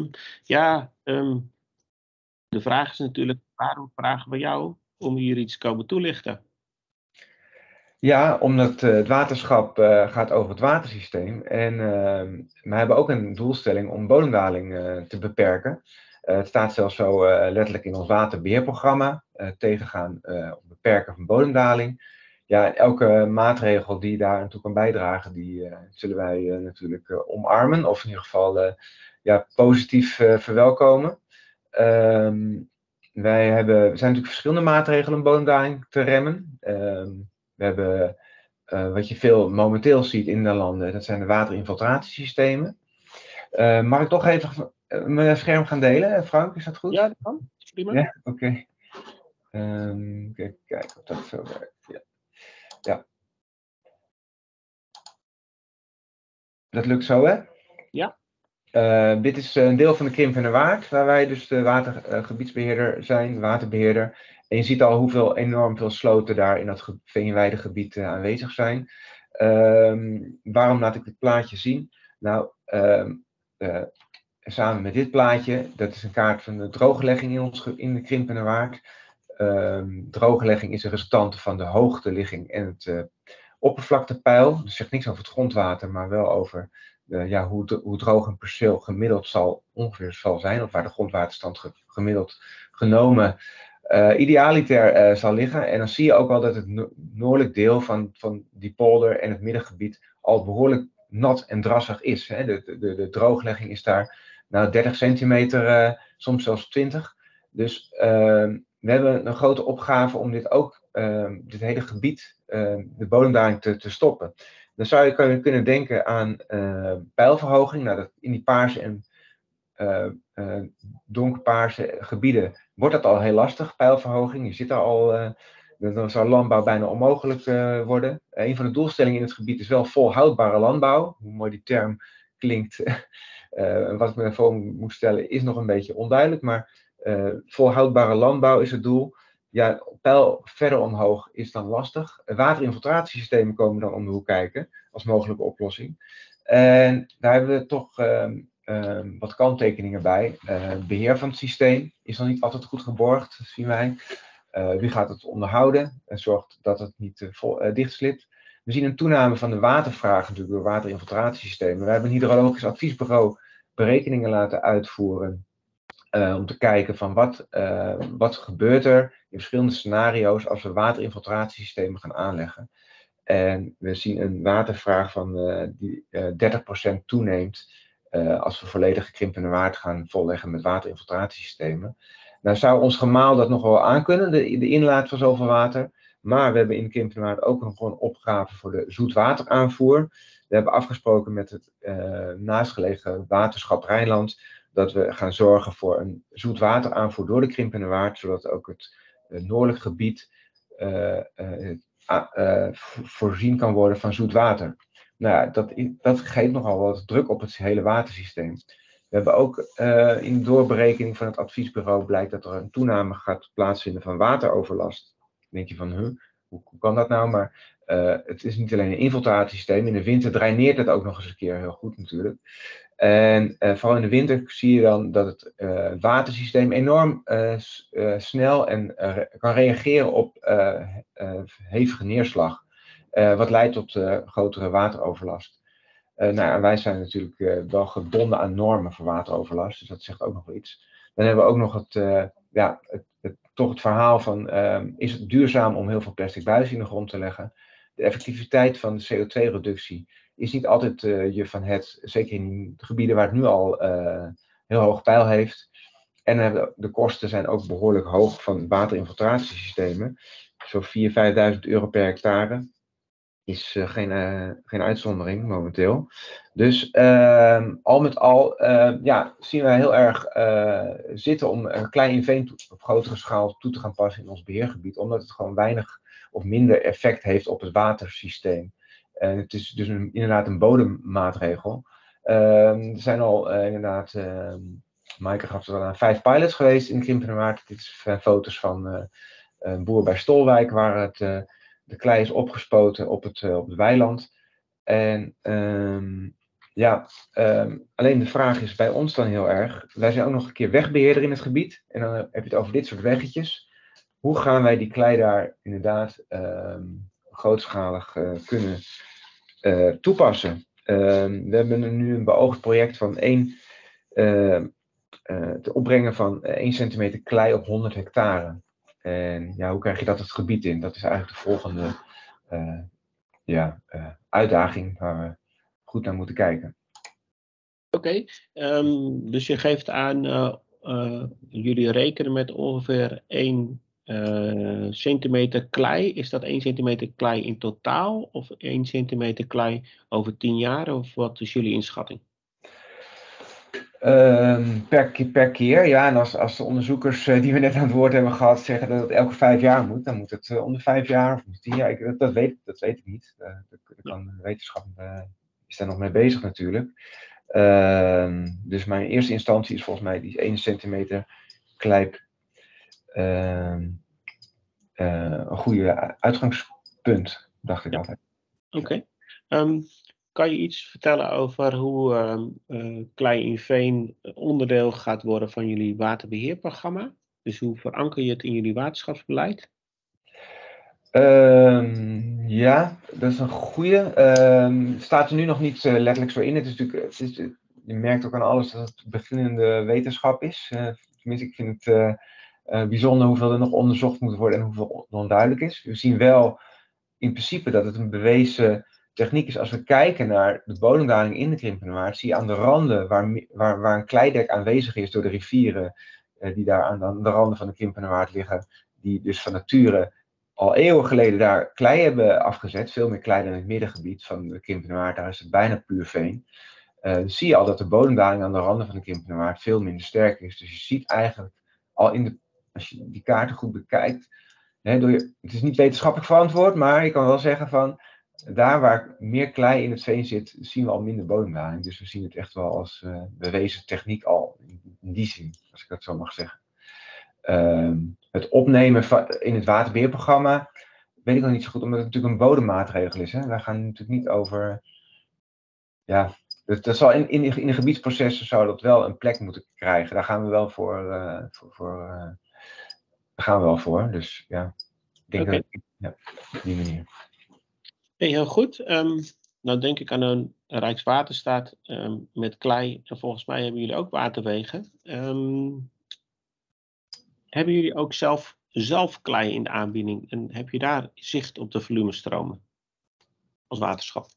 De vraag is natuurlijk, waarom vragen we jou om hier iets te komen toelichten? Ja, omdat het waterschap gaat over het watersysteem en we hebben ook een doelstelling om bodemdaling te beperken. Het staat zelfs zo letterlijk in ons waterbeheerprogramma, tegengaan of beperken van bodemdaling. Ja, elke maatregel die daar aan toe kan bijdragen, die zullen wij natuurlijk omarmen of in ieder geval positief verwelkomen. Er zijn natuurlijk verschillende maatregelen om bodemdaling te remmen. We hebben wat je veel momenteel ziet in de landen, dat zijn de waterinfiltratiesystemen. Mag ik toch even mijn scherm gaan delen, Frank? Is dat goed? Ja, dat kan. Prima. Ja, oké. Even kijken of dat zo werkt. Ja. Dat lukt zo, hè? Ja. Dit is een deel van de Krimpenerwaard, waar wij dus de watergebiedsbeheerder zijn, waterbeheerder. En je ziet al enorm veel sloten daar in dat veenweidegebied aanwezig zijn. Waarom laat ik dit plaatje zien? Nou, samen met dit plaatje, dat is een kaart van de drooglegging in de Krimpenerwaard. Drooglegging is een resultante van de hoogteligging en het oppervlaktepeil. Dat zegt niks over het grondwater, maar wel over hoe droog een perceel gemiddeld ongeveer zal zijn, of waar de grondwaterstand gemiddeld genomen idealiter zal liggen. En dan zie je ook al dat het noordelijk deel van die polder en het middengebied al behoorlijk nat en drassig is. Hè. De drooglegging is daar 30 centimeter, soms zelfs 20. Dus we hebben een grote opgave om dit hele gebied, de bodemdaling te stoppen. Dan zou je kunnen denken aan peilverhoging. Nou, in die paarse en donkerpaarse gebieden wordt dat al heel lastig, peilverhoging. Je zit daar al, dan zou landbouw bijna onmogelijk worden. Een van de doelstellingen in het gebied is wel volhoudbare landbouw. Hoe mooi die term klinkt, wat ik me voor moet stellen, is nog een beetje onduidelijk. Maar volhoudbare landbouw is het doel. Ja, peil verder omhoog is dan lastig. Waterinfiltratiesystemen komen dan om de hoek kijken als mogelijke oplossing. En daar hebben we toch wat kanttekeningen bij. Beheer van het systeem is nog niet altijd goed geborgd, zien wij. Wie gaat het onderhouden en zorgt dat het niet dichtslipt. We zien een toename van de watervraag natuurlijk door waterinfiltratiesystemen. We hebben een hydrologisch adviesbureau berekeningen laten uitvoeren. Om te kijken van wat gebeurt er in verschillende scenario's als we waterinfiltratiesystemen gaan aanleggen. En we zien een watervraag die 30% toeneemt als we volledige Krimpenerwaard gaan volleggen met waterinfiltratiesystemen. Nou zou ons gemaal dat nog wel aankunnen, de inlaat van zoveel water. Maar we hebben in Krimpenerwaard ook nog gewoon een opgave voor de zoetwateraanvoer. We hebben afgesproken met het naastgelegen waterschap Rijnland dat we gaan zorgen voor een zoetwateraanvoer door de Krimpenerwaard, zodat ook het noordelijk gebied voorzien kan worden van zoet water. Nou ja, dat geeft nogal wat druk op het hele watersysteem. We hebben ook in de doorberekening van het adviesbureau blijkt dat er een toename gaat plaatsvinden van wateroverlast. Dan denk je van, hoe kan dat nou? Maar het is niet alleen een infiltratiesysteem. In de winter draineert het ook nog eens een keer heel goed natuurlijk. En vooral in de winter zie je dan dat het watersysteem enorm snel en kan reageren op hevige neerslag. Wat leidt tot grotere wateroverlast. Wij zijn natuurlijk wel gebonden aan normen voor wateroverlast, dus dat zegt ook nog wel iets. Dan hebben we ook nog het verhaal van, is het duurzaam om heel veel plastic buizen in de grond te leggen? De effectiviteit van de CO2-reductie is niet altijd zeker in gebieden waar het nu al heel hoog peil heeft. En de kosten zijn ook behoorlijk hoog van waterinfiltratiesystemen. Zo'n 4.000, 5.000 euro per hectare is geen uitzondering momenteel. Dus al met al zien wij heel erg zitten om een klein veen op grotere schaal toe te gaan passen in ons beheergebied. Omdat het gewoon weinig of minder effect heeft op het watersysteem. Het is dus inderdaad een bodemmaatregel. Er zijn al Maaike gaf er aan 5 pilots geweest in Krimpenerwaard. Dit zijn foto's van een boer bij Stolwijk waar de klei is opgespoten op het weiland. En alleen de vraag is bij ons dan heel erg. Wij zijn ook nog een keer wegbeheerder in het gebied. En dan heb je het over dit soort weggetjes. Hoe gaan wij die klei daar inderdaad grootschalig kunnen toepassen? We hebben nu een beoogd project van het opbrengen van 1 centimeter klei op 100 hectare. En hoe krijg je dat het gebied in? Dat is eigenlijk de volgende uitdaging waar we goed naar moeten kijken. Oké, dus je geeft aan, jullie rekenen met ongeveer 1 centimeter klei. Is dat 1 centimeter klei in totaal of 1 centimeter klei over 10 jaar? Of wat is jullie inschatting? Per keer, ja. En als de onderzoekers die we net aan het woord hebben gehad zeggen dat het elke 5 jaar moet, dan moet het om de 5 jaar of 10 jaar. Dat weet ik niet. De wetenschap is daar nog mee bezig natuurlijk. Dus mijn eerste instantie is volgens mij die 1 centimeter klijp een goede uitgangspunt, dacht ik altijd. Oké. Kan je iets vertellen over hoe klei in veen onderdeel gaat worden van jullie waterbeheerprogramma? Dus hoe veranker je het in jullie waterschapsbeleid? Ja, dat is een goeie. Het staat er nu nog niet letterlijk zo in. Het is natuurlijk, je merkt ook aan alles dat het beginnende wetenschap is. Tenminste, ik vind het bijzonder hoeveel er nog onderzocht moet worden en hoeveel onduidelijk is. We zien wel in principe dat het een bewezen techniek is. Als we kijken naar de bodemdaling in de Krimpenerwaard, zie je aan de randen waar een kleidek aanwezig is door de rivieren die daar aan de randen van de Krimpenerwaard liggen, die dus van nature al eeuwen geleden daar klei hebben afgezet, veel meer klei dan in het middengebied van de Krimpenerwaard, daar is het bijna puur veen. Dan zie je al dat de bodemdaling aan de randen van de Krimpenerwaard veel minder sterk is. Dus je ziet eigenlijk al als je die kaarten goed bekijkt, het is niet wetenschappelijk verantwoord, maar je kan wel zeggen van, daar waar meer klei in het veen zit, zien we al minder bodemdaling. Dus we zien het echt wel als bewezen techniek al, in die zin, als ik dat zo mag zeggen. Het opnemen in het waterbeheerprogramma weet ik nog niet zo goed, omdat het natuurlijk een bodemmaatregel is. Wij gaan natuurlijk niet over, ja, dat zal in de gebiedsprocessen zou dat wel een plek moeten krijgen. Daar gaan we wel voor. Dus ja, ik denk dat op die manier. Hey, heel goed. Nou denk ik aan een Rijkswaterstaat met klei. En volgens mij hebben jullie ook waterwegen. Hebben jullie ook zelf klei in de aanbieding? En heb je daar zicht op de volumestromen als waterschap?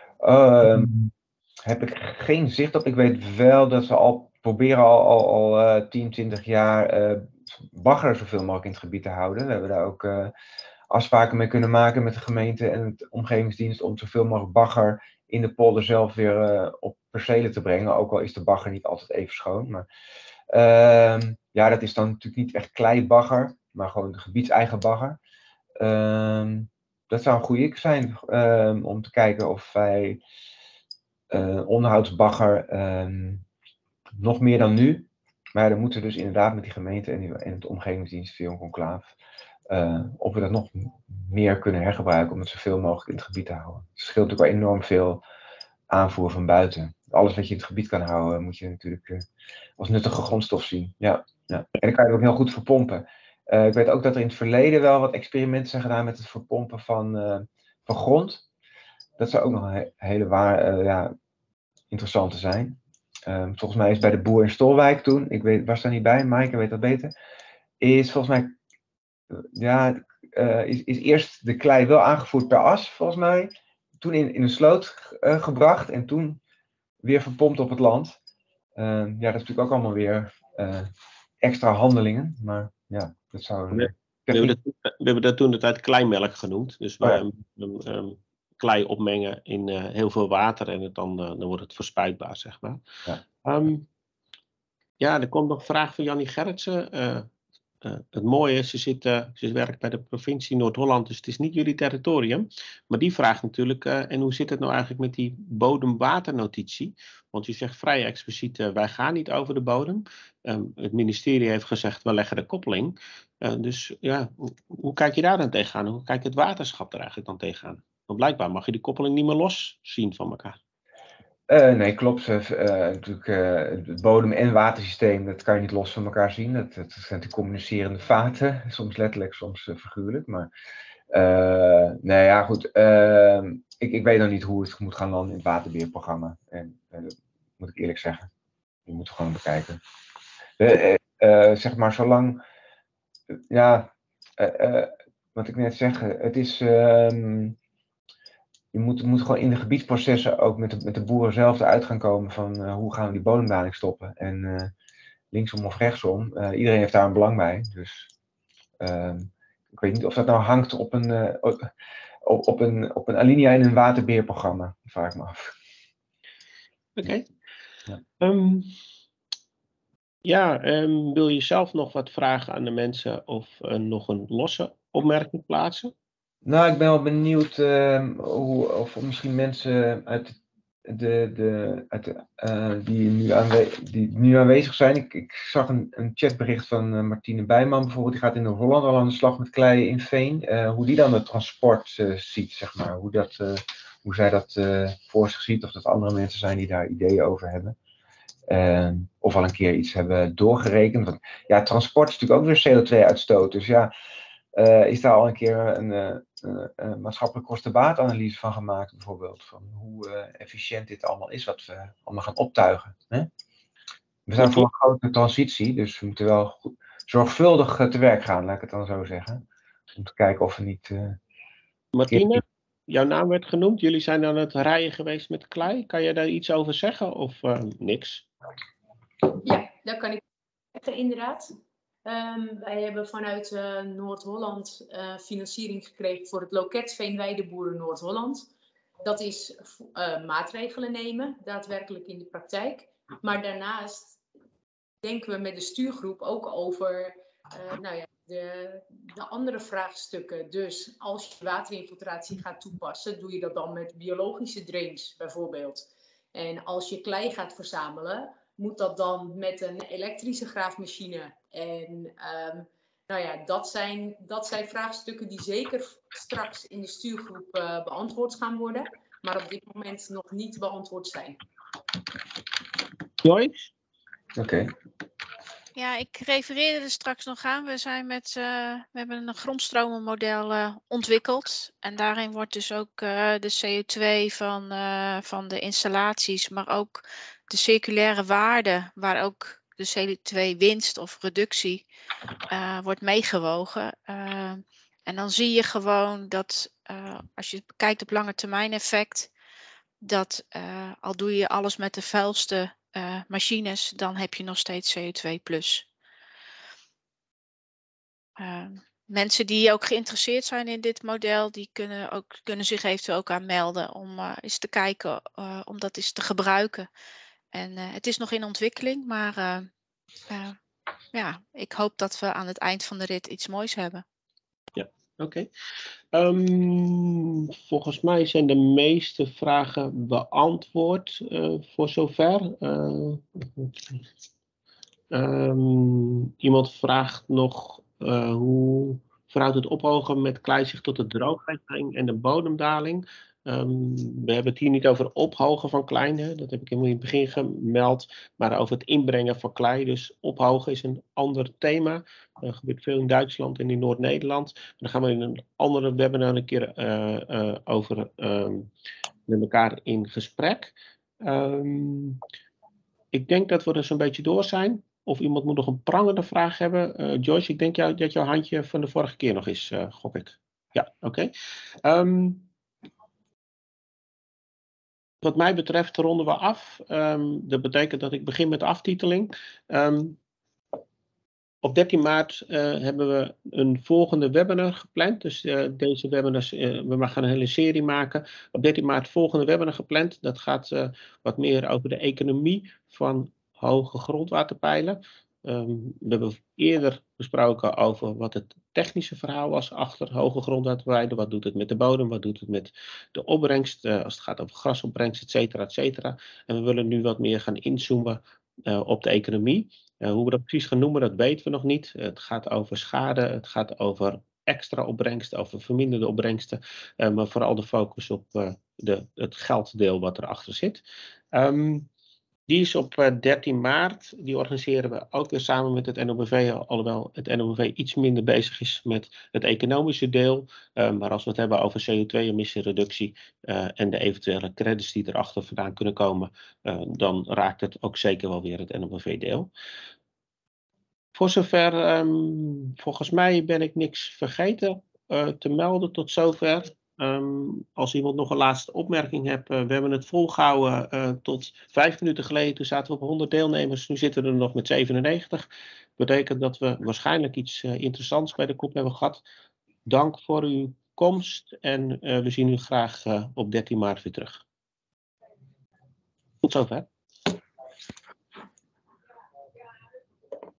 Heb ik geen zicht op. Ik weet wel dat we al proberen al 10, 20 jaar bagger zoveel mogelijk in het gebied te houden. We hebben daar ook afspraken mee kunnen maken met de gemeente en het omgevingsdienst om zoveel mogelijk bagger in de polder zelf weer op percelen te brengen. Ook al is de bagger niet altijd even schoon. Maar ja, dat is dan natuurlijk niet echt kleibagger, maar gewoon de gebiedseigen bagger. Dat zou een goede zijn om te kijken of wij onderhoudsbagger nog meer dan nu. Maar dan moeten we dus inderdaad met die gemeente en het omgevingsdienst via een conclaaf of we dat nog meer kunnen hergebruiken om het zoveel mogelijk in het gebied te houden. Het scheelt natuurlijk wel enorm veel aanvoer van buiten. Alles wat je in het gebied kan houden moet je natuurlijk als nuttige grondstof zien. Ja. En dan kan je het ook heel goed verpompen. Ik weet ook dat er in het verleden wel wat experimenten zijn gedaan met het verpompen van grond. Dat zou ook nog een hele interessante zijn. Volgens mij is bij de boer in Stolwijk toen, was daar niet bij, Maaike weet dat beter, is volgens mij, is eerst de klei wel aangevoerd per as, volgens mij, toen in een sloot gebracht en toen weer verpompt op het land. Dat is natuurlijk ook allemaal weer extra handelingen, maar ja, dat zou... We hebben dat toen de tijd kleimelk genoemd, dus klei opmengen in heel veel water en dan wordt het verspuitbaar, zeg maar. Er komt nog een vraag van Jannie Gerritsen. Het mooie is, ze werkt bij de provincie Noord-Holland, dus het is niet jullie territorium. Maar die vraagt natuurlijk, en hoe zit het nou eigenlijk met die bodemwaternotitie? Want je zegt vrij expliciet, wij gaan niet over de bodem. Het ministerie heeft gezegd, we leggen de koppeling. Dus ja, hoe kijk je daar dan tegenaan? Hoe kijkt het waterschap er eigenlijk dan tegenaan? Want blijkbaar mag je die koppeling niet meer los zien van elkaar. Nee, klopt. Natuurlijk, het bodem- en watersysteem, dat kan je niet los van elkaar zien. Dat zijn natuurlijk communicerende vaten, soms letterlijk, soms figuurlijk. Maar nee, ja, goed. Ik weet nog niet hoe het moet gaan landen in het waterbeheerprogramma. En dat moet ik eerlijk zeggen. Die moeten we gewoon bekijken. Zeg maar, zolang, wat ik net zeg, het is... Je moet gewoon in de gebiedsprocessen ook met de boeren zelf eruit gaan komen van hoe gaan we die bodemdaling stoppen. En linksom of rechtsom, iedereen heeft daar een belang bij. Dus ik weet niet of dat nou hangt op een alinea in een waterbeheerprogramma. Dat vraag ik me af. Oké. Wil je zelf nog wat vragen aan de mensen of nog een losse opmerking plaatsen? Nou, ik ben wel benieuwd of misschien mensen uit die nu aanwezig zijn. Ik zag een chatbericht van Martine Bijman bijvoorbeeld. Die gaat in Noord-Holland al aan de slag met klei in veen. Hoe die dan het transport ziet, zeg maar. Hoe zij dat voor zich ziet. Of dat andere mensen zijn die daar ideeën over hebben. Of al een keer iets hebben doorgerekend. Want ja, transport is natuurlijk ook weer CO2-uitstoot. Dus ja, is daar al een keer een maatschappelijk kosten-baatanalyse van gemaakt, bijvoorbeeld. Van hoe efficiënt dit allemaal is, wat we allemaal gaan optuigen. Hè? We zijn voor een grote transitie, dus we moeten wel zorgvuldig te werk gaan, laat ik het dan zo zeggen. Om te kijken of we niet... Martine, jouw naam werd genoemd. Jullie zijn aan het rijden geweest met klei. Kan je daar iets over zeggen of niks? Ja, dat kan ik zeggen, inderdaad. Wij hebben vanuit Noord-Holland financiering gekregen voor het loket Veenweideboeren Noord-Holland. Dat is maatregelen nemen, daadwerkelijk in de praktijk. Maar daarnaast denken we met de stuurgroep ook over de andere vraagstukken. Dus als je waterinfiltratie gaat toepassen, doe je dat dan met biologische drains bijvoorbeeld. En als je klei gaat verzamelen, moet dat dan met een elektrische graafmachine? En dat zijn vraagstukken die zeker straks in de stuurgroep beantwoord gaan worden, maar op dit moment nog niet beantwoord zijn. Joyce? Oké. Ja, ik refereerde er straks nog aan. We hebben een grondstromenmodel ontwikkeld. En daarin wordt dus ook de CO2 van de installaties, maar ook de circulaire waarde, waar ook de CO2-winst of reductie wordt meegewogen. En dan zie je gewoon dat als je kijkt op lange termijn effect, dat al doe je alles met de vuilste machines, dan heb je nog steeds CO2 plus. Mensen die ook geïnteresseerd zijn in dit model, die kunnen zich eventueel ook aanmelden om eens te kijken, om dat eens te gebruiken. En het is nog in ontwikkeling, maar ja, ik hoop dat we aan het eind van de rit iets moois hebben. Ja, oké. Volgens mij zijn de meeste vragen beantwoord voor zover. Iemand vraagt nog hoe verhoudt het ophogen met klei zich tot de drooglegging en de bodemdaling. We hebben het hier niet over ophogen van klei, hè? Dat heb ik in het begin gemeld, maar over het inbrengen van klei. Dus ophogen is een ander thema. Dat gebeurt veel in Duitsland en in Noord-Nederland. Daar gaan we in een andere webinar een keer over met elkaar in gesprek. Ik denk dat we er zo'n beetje door zijn. Of iemand moet nog een prangende vraag hebben. Joyce, ik denk dat jouw handje van de vorige keer nog is, gok ik. Ja, oké. Wat mij betreft ronden we af. Dat betekent dat ik begin met de aftiteling. Op 13 maart hebben we een volgende webinar gepland. Dus deze webinars, we gaan een hele serie maken. Op 13 maart volgende webinar gepland. Dat gaat wat meer over de economie van hoge grondwaterpeilen. We hebben eerder gesproken over wat het technische verhaal was achter hoge grondwaterpeilen. Wat doet het met de bodem? Wat doet het met de opbrengst? Als het gaat over grasopbrengst, et cetera, et cetera. En we willen nu wat meer gaan inzoomen op de economie. Hoe we dat precies gaan noemen, dat weten we nog niet. Het gaat over schade, het gaat over extra opbrengsten, over verminderde opbrengsten. Maar vooral de focus op het gelddeel wat erachter zit. Die is op 13 maart. Die organiseren we ook weer samen met het NOBV. Alhoewel het NOBV iets minder bezig is met het economische deel. Maar als we het hebben over CO2-emissiereductie en de eventuele credits die erachter vandaan kunnen komen. Dan raakt het ook zeker wel weer het NOBV-deel. Voor zover, volgens mij ben ik niks vergeten te melden tot zover. Als iemand nog een laatste opmerking heeft, we hebben het volgehouden tot 5 minuten geleden. Toen zaten we op 100 deelnemers, nu zitten we er nog met 97. Dat betekent dat we waarschijnlijk iets interessants bij de kop hebben gehad. Dank voor uw komst en we zien u graag op 13 maart weer terug. Tot zover.